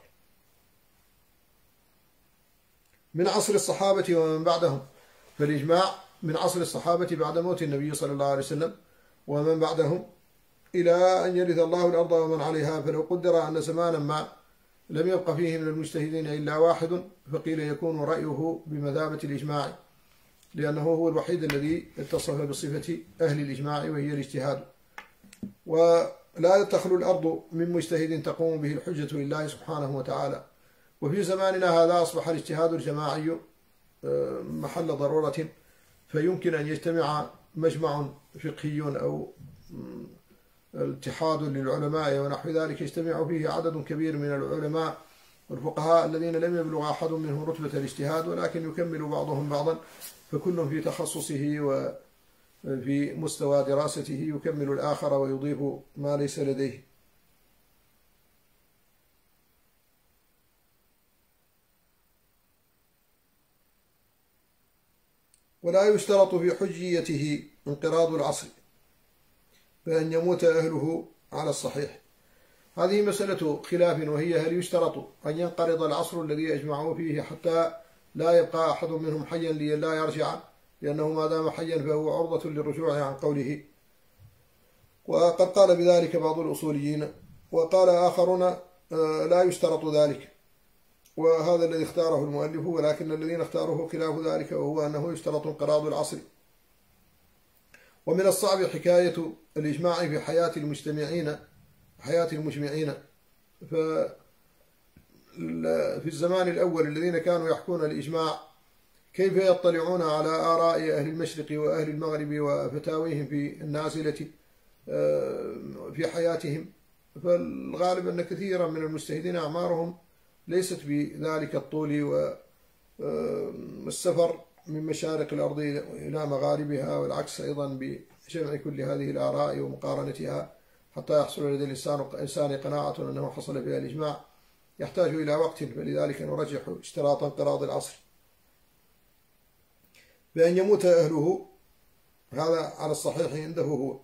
من عصر الصحابة ومن بعدهم، فالإجماع من عصر الصحابة بعد موت النبي صلى الله عليه وسلم ومن بعدهم إلى أن يرث الله الأرض ومن عليها، فلو قدر أن زمانا ما لم يبق فيه من المجتهدين إلا واحد، فقيل يكون رأيه بمثابة الإجماع، لأنه هو الوحيد الذي اتصف بصفة أهل الإجماع وهي الاجتهاد. ولا تخلو الأرض من مجتهد تقوم به الحجة لله سبحانه وتعالى. وفي زماننا هذا أصبح الاجتهاد الجماعي محل ضرورة، فيمكن أن يجتمع مجمع فقهي أو اتحاد للعلماء ونحو ذلك يجتمع فيه عدد كبير من العلماء والفقهاء الذين لم يبلغ أحد منهم رتبة الاجتهاد، ولكن يكمل بعضهم بعضا، فكل في تخصصه وفي مستوى دراسته يكمل الآخر ويضيف ما ليس لديه. ولا يشترط في حجيته انقراض العصر، بأن يموت أهله على الصحيح. هذه مسألة خلاف، وهي: هل يشترط أن ينقرض العصر الذي أجمعوا فيه حتى لا يبقى أحد منهم حيا لا يرجع، لأنه ما دام حيا فهو عرضة للرجوع عن قوله. وقد قال بذلك بعض الأصوليين، وقال آخرون لا يشترط ذلك، وهذا الذي اختاره المؤلف، ولكن الذين اختاروه خلاف ذلك، وهو أنه يشترط انقراض العصر. ومن الصعب حكاية الإجماع في حياة المجمعين، ففي الزمان الأول الذين كانوا يحكون الإجماع كيف يطلعون على آراء أهل المشرق وأهل المغرب وفتاويهم في النازلة في حياتهم؟ فالغالب أن كثيرا من المجتهدين أعمارهم ليست بذلك الطول والسفر من مشارق الأرض إلى مغاربها، والعكس أيضا بجمع كل هذه الآراء ومقارنتها حتى يحصل لدى الإنسان قناعة أنه حصل فيها الإجماع، يحتاج إلى وقت. فلذلك نرجح اشتراط انقراض العصر بأن يموت أهله، هذا على الصحيح عنده هو،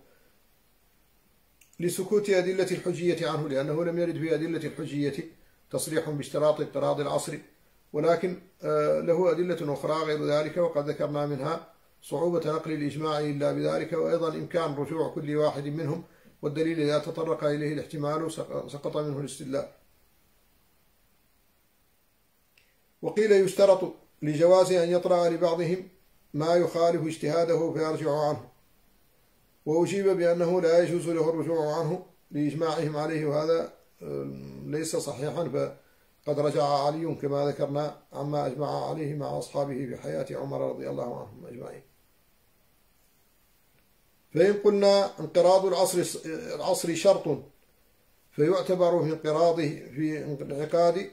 لسكوت أدلة الحجية عنه، لأنه لم يرد في أدلة الحجية تصريح باشتراط انقراض العصر، ولكن له أدلة أخرى غير ذلك، وقد ذكرنا منها صعوبة نقل الإجماع إلا بذلك، وأيضا إمكان رجوع كل واحد منهم، والدليل إذا تطرق إليه الاحتمال سقط منه الاستدلال. وقيل يشترط لجواز أن يطرأ لبعضهم ما يخالف اجتهاده فيرجع عنه، وأجيب بأنه لا يجوز له الرجوع عنه لإجماعهم عليه، وهذا ليس صحيحا، فقد رجع علي كما ذكرنا عما أجمع عليه مع أصحابه في حياة عمر رضي الله عنهم أجمعين. فإن قلنا انقراض العصر شرط فيعتبر في انقراضه في انعقاد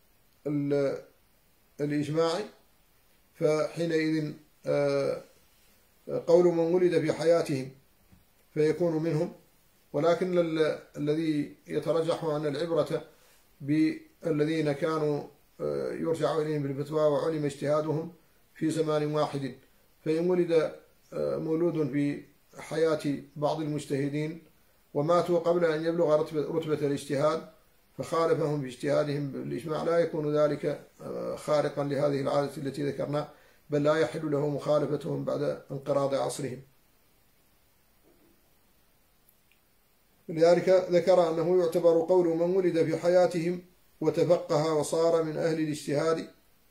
الإجماع، فحينئذ قول من ولد في حياتهم فيكون منهم. ولكن الذي يترجح أن العبرة بالذين كانوا يرجع إليهم بالفتوى وعلم اجتهادهم في زمان واحد، فإن ولد مولود في حياة بعض المجتهدين وماتوا قبل أن يبلغ رتبة الاجتهاد فخالفهم باجتهادهم بالإجماع، لا يكون ذلك خارقا لهذه العادة التي ذكرنا، بل لا يحل له مخالفتهم بعد انقراض عصرهم. لذلك ذكر أنه يعتبر قول من ولد في حياتهم وتفقه وصار من أهل الاجتهاد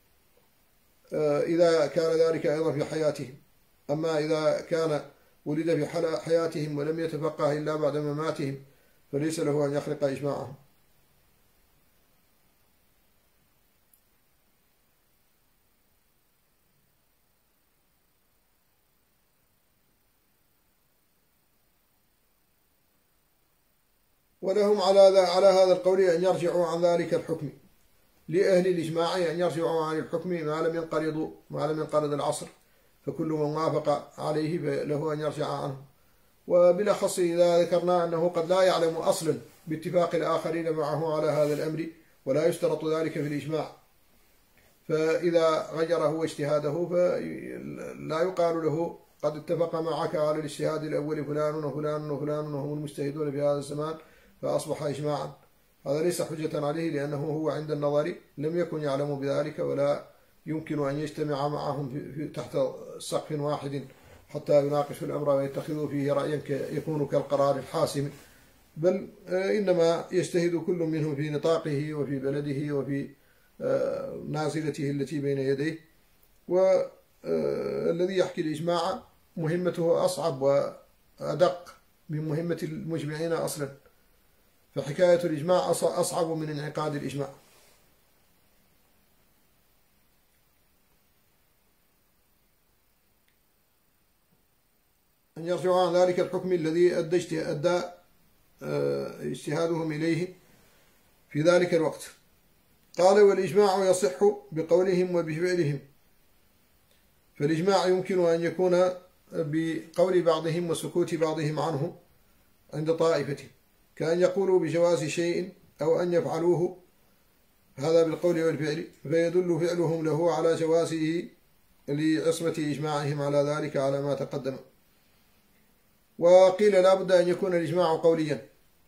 إذا كان ذلك أيضا في حياتهم. أما إذا كان ولد في حياتهم ولم يتفقه إلا بعد مماتهم فليس له أن يخرق إجماعهم. ولهم على هذا القول أن يرجعوا عن ذلك الحكم، لأهل الإجماع أن يرجعوا عن الحكم ما لم ينقرض العصر، فكل من وافق عليه له أن يرجع عنه. وبالأخص إذا ذكرنا أنه قد لا يعلم أصلا باتفاق الآخرين معه على هذا الأمر، ولا يشترط ذلك في الإجماع، فإذا غير هو اجتهاده فلا يقال له قد اتفق معك على الاجتهاد الأول فلان وفلان وفلان وهم المجتهدون في هذا الزمان فأصبح إجماعا. هذا ليس حجة عليه، لأنه هو عند النظر لم يكن يعلم بذلك، ولا يمكن أن يجتمع معهم تحت سقف واحد حتى يناقشوا الأمر ويتخذوا فيه رأيا يكون كالقرار الحاسم، بل إنما يجتهد كل منهم في نطاقه وفي بلده وفي نازلته التي بين يديه. والذي يحكي الإجماع مهمته أصعب وأدق من مهمة المجمعين أصلا، فحكاية الإجماع أصعب من انعقاد الإجماع. أن يرجعوا عن ذلك الحكم الذي أدى اجتهادهم إليه في ذلك الوقت. قال: والإجماع يصح بقولهم وبفعلهم. فالإجماع يمكن أن يكون بقول بعضهم وسكوت بعضهم عنه عند طائفة، كأن يقولوا بجواز شيء أو أن يفعلوه، هذا بالقول والفعل، فيدل فعلهم له على جوازه لعصمة إجماعهم على ذلك على ما تقدم. وقيل لا بد أن يكون الإجماع قوليا،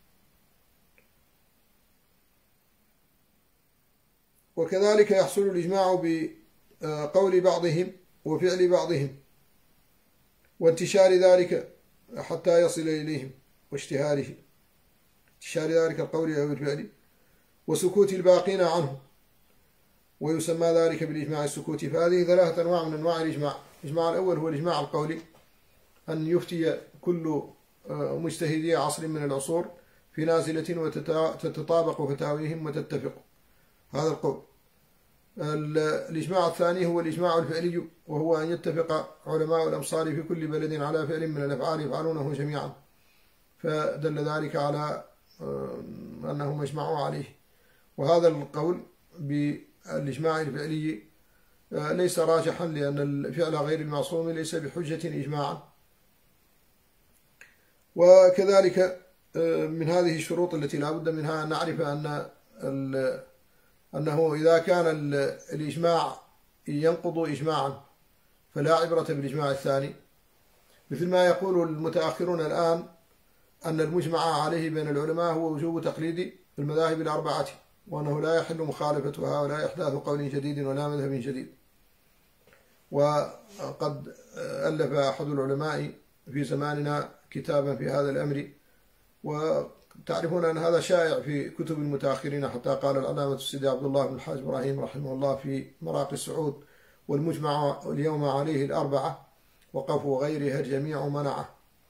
وكذلك يحصل الإجماع بقول بعضهم وفعل بعضهم وانتشار ذلك حتى يصل إليهم واشتهاره، انتشار ذلك القول أو الفعل وسكوت الباقين عنه، ويسمى ذلك بالإجماع السكوتي. فهذه ثلاثة أنواع من أنواع الإجماع. الإجماع الأول هو الإجماع القولي، أن يفتي كل مجتهدي عصر من العصور في نازلة وتتطابق فتاويهم وتتفق، هذا القول. الإجماع الثاني هو الإجماع الفعلي، وهو أن يتفق علماء الأمصار في كل بلد على فعل من الأفعال يفعلونه جميعا، فدل ذلك على أنهم اجمعوا عليه. وهذا القول بالإجماع الفعلي ليس راجحا، لأن الفعل غير المعصوم ليس بحجة إجماعا. وكذلك من هذه الشروط التي لا بد منها أن نعرف أنه إذا كان الإجماع ينقض إجماعا فلا عبرة بالإجماع الثاني، مثل ما يقول المتأخرون الآن أن المجمع عليه بين العلماء هو وجوب تقليد المذاهب الأربعة، وأنه لا يحل مخالفتها ولا إحداث قول جديد ولا مذهب جديد. وقد ألف أحد العلماء في زماننا كتابا في هذا الأمر، وتعرفون أن هذا شائع في كتب المتأخرين، حتى قال العلامة السيدي عبد الله بن الحاج إبراهيم رحمه الله في مراقي السعود: والمجمع اليوم عليه الأربعة وقفوا غيرها الجميع منعه.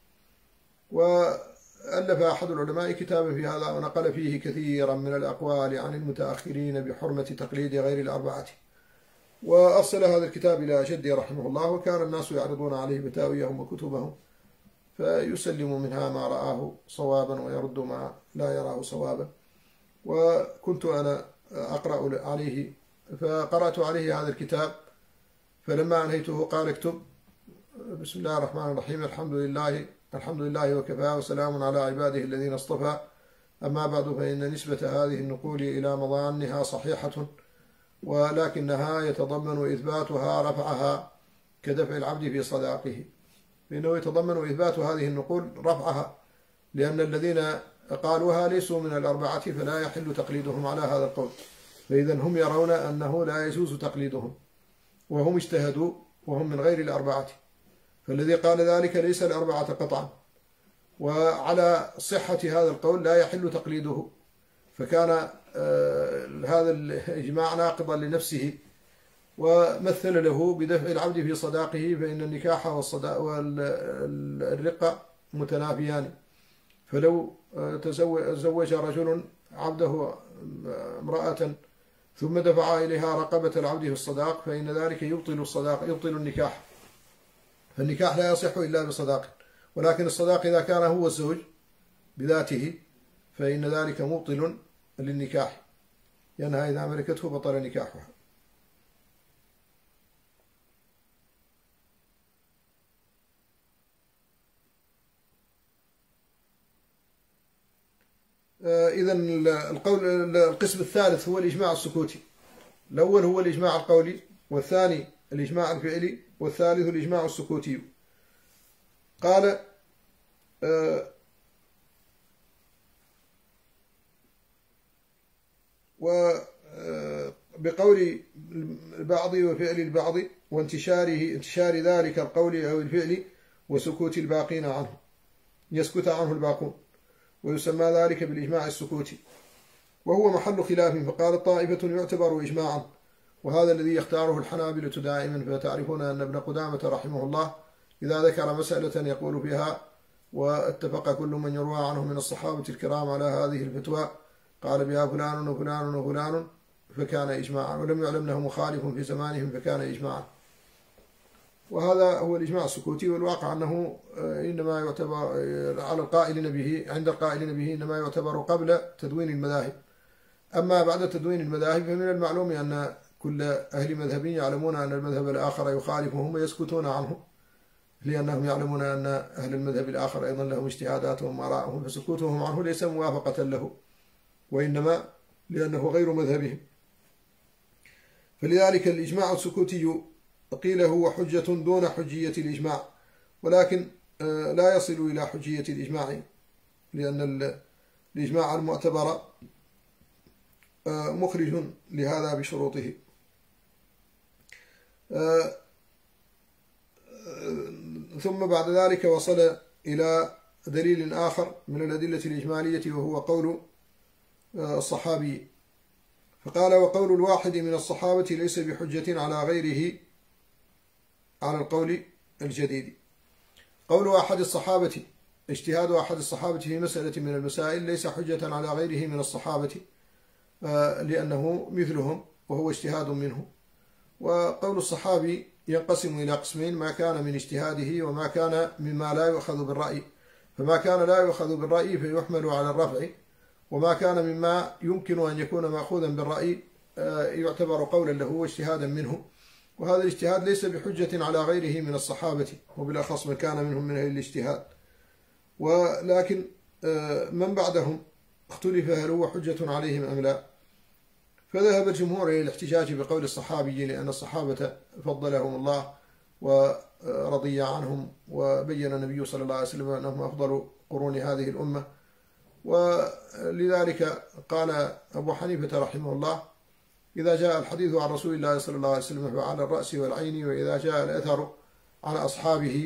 وألف أحد العلماء كتابا في هذا ونقل فيه كثيرا من الأقوال عن المتأخرين بحرمة تقليد غير الأربعة، وأرسل هذا الكتاب إلى جدي رحمه الله، وكان الناس يعرضون عليه فتاويهم وكتبهم، فيسلم منها ما رآه صوابا ويرد ما لا يراه صوابا. وكنت أنا أقرأ عليه، فقرأت عليه هذا الكتاب، فلما أنهيته قال اكتب بسم الله الرحمن الرحيم الحمد لله وكفى وسلام على عباده الذين اصطفى، أما بعد فإن نسبة هذه النقول إلى مظانها صحيحة، ولكنها يتضمن إثباتها رفعها كدفع العبد في صداقه، فإنه يتضمن إثبات هذه النقول رفعها، لأن الذين قالوها ليسوا من الأربعة فلا يحل تقليدهم على هذا القول، فإذا هم يرون أنه لا يجوز تقليدهم، وهم اجتهدوا وهم من غير الأربعة، فالذي قال ذلك ليس الأربعة قطعا، وعلى صحة هذا القول لا يحل تقليده، فكان هذا الإجماع ناقضا لنفسه، ومثل له بدفع العبد في صداقه، فإن النكاح والرقة متنافيان، فلو زوج رجل عبده امرأة ثم دفع إليها رقبة العبد في الصداق فإن ذلك يبطل النكاح، فالنكاح لا يصح إلا بصداق، ولكن الصداق إذا كان هو الزوج بذاته فإن ذلك مبطل للنكاح، لأنها إذا ملكته بطل نكاحها. إذن القسم الثالث هو الإجماع السكوتي. الأول هو الإجماع القولي، والثاني الإجماع الفعلي، والثالث الإجماع السكوتي. قال بقول البعض وفعل البعض وانتشار ذلك القول أو الفعل وسكوت الباقين عنه، يسكت عنه الباقون، ويسمى ذلك بالإجماع السكوتي، وهو محل خلاف، فقال طائفة يعتبر إجماعا، وهذا الذي يختاره الحنابلة دائما، فتعرفون أن ابن قدامة رحمه الله إذا ذكر مسألة يقول فيها واتفق كل من يروى عنه من الصحابة الكرام على هذه الفتوى قال بها فلان وفلان وفلان فكان إجماعا، ولم يعلم له مخالف في زمانهم فكان إجماعا. وهذا هو الإجماع السكوتي، والواقع أنه إنما يعتبر على القائلين به، عند القائلين به إنما يعتبر قبل تدوين المذاهب، أما بعد تدوين المذاهب فمن المعلوم أن كل أهل مذهب يعلمون أن المذهب الآخر يخالفهم ويسكتون عنه، لأنهم يعلمون أن أهل المذهب الآخر أيضا لهم اجتهاداتهم وآراءهم، فسكوتهم عنه ليس موافقة له، وإنما لأنه غير مذهبهم. فلذلك الإجماع السكوتي قيل هو حجة دون حجية الإجماع، ولكن لا يصل إلى حجية الإجماع، لأن الإجماع المعتبر مخرج لهذا بشروطه. ثم بعد ذلك وصل إلى دليل آخر من الأدلة الإجمالية، وهو قول الصحابي، فقال وقول الواحد من الصحابة ليس بحجة على غيره على القول الجديد. قول أحد الصحابة، اجتهاد أحد الصحابة في مسألة من المسائل ليس حجة على غيره من الصحابة، لأنه مثلهم وهو اجتهاد منه. وقول الصحابي ينقسم إلى قسمين: ما كان من اجتهاده وما كان مما لا يؤخذ بالرأي، فما كان لا يؤخذ بالرأي فيحمل على الرفع، وما كان مما يمكن أن يكون مأخوذا بالرأي يعتبر قولا له واجتهادا منه، وهذا الاجتهاد ليس بحجة على غيره من الصحابة، وبالأخص من كان منهم من أهل الاجتهاد. ولكن من بعدهم اختلف هل هو حجة عليهم أم لا، فذهب الجمهور إلى الاحتجاج بقول الصحابي، لأن الصحابة فضلهم الله ورضي عنهم، وبين النبي صلى الله عليه وسلم أنهم أفضل قرون هذه الأمة. ولذلك قال أبو حنيفة رحمه الله: إذا جاء الحديث عن رسول الله صلى الله عليه وسلم فعلى الرأس والعين، وإذا جاء الأثر عن أصحابه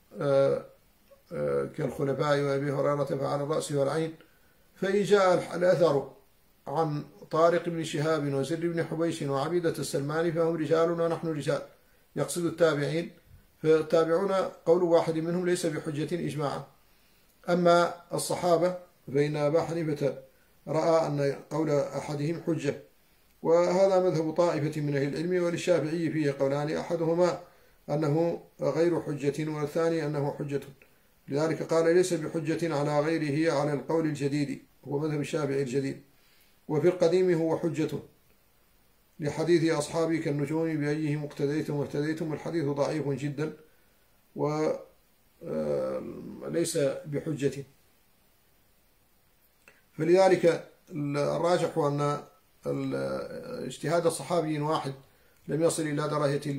كالخلفاء وأبي هريرة فعلى الرأس والعين. فإن جاء الأثر عن طارق بن شهاب وزر بن حبيش وعبيدة السلماني فهم رجال ونحن رجال، يقصد التابعين، فالتابعون قول واحد منهم ليس بحجة إجماعا. أما الصحابة فإن أبا حنيفة رأى أن قول أحدهم حجة، وهذا مذهب طائفة من أهل العلم. وللشافعي فيه قولان: أحدهما أنه غير حجة، والثاني أنه حجة. لذلك قال ليس بحجة على غيره على القول الجديد، هو مذهب الشافعي الجديد. وفي القديم هو حجة لحديث أصحابي كالنجوم بأيهم اقتديتم واهتديتم، والحديث ضعيف جدا وليس بحجة. فلذلك الراجح هو أن اجتهاد الصحابي واحد لم يصل إلى درجة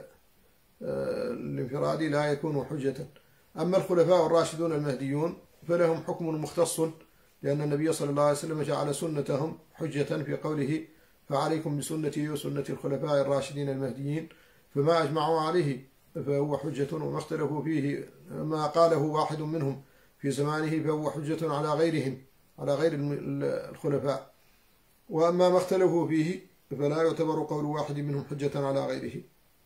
الانفراد لا يكون حجة. أما الخلفاء الراشدون المهديون فلهم حكم مختص، لأن النبي صلى الله عليه وسلم جعل سنتهم حجة في قوله فعليكم بسنتي وسنة الخلفاء الراشدين المهديين، فما أجمعوا عليه فهو حجة، وما اختلفوا فيه ما قاله واحد منهم في زمانه فهو حجة على غيرهم، على غير الخلفاء. وأما ما اختلفوا فيه فلا يعتبر قول واحد منهم حجة على غيره.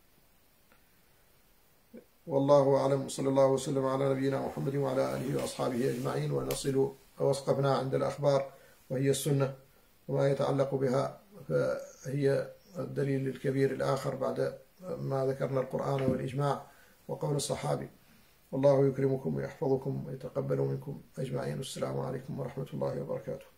والله أعلم، صلى الله وسلم على نبينا محمد وعلى آله وأصحابه أجمعين. ونصل ووقفنا عند الأخبار وهي السنة وما يتعلق بها، فهي الدليل الكبير الآخر بعد ما ذكرنا القرآن والإجماع وقول الصحابي. والله يكرمكم ويحفظكم ويتقبل منكم أجمعين. السلام عليكم ورحمة الله وبركاته.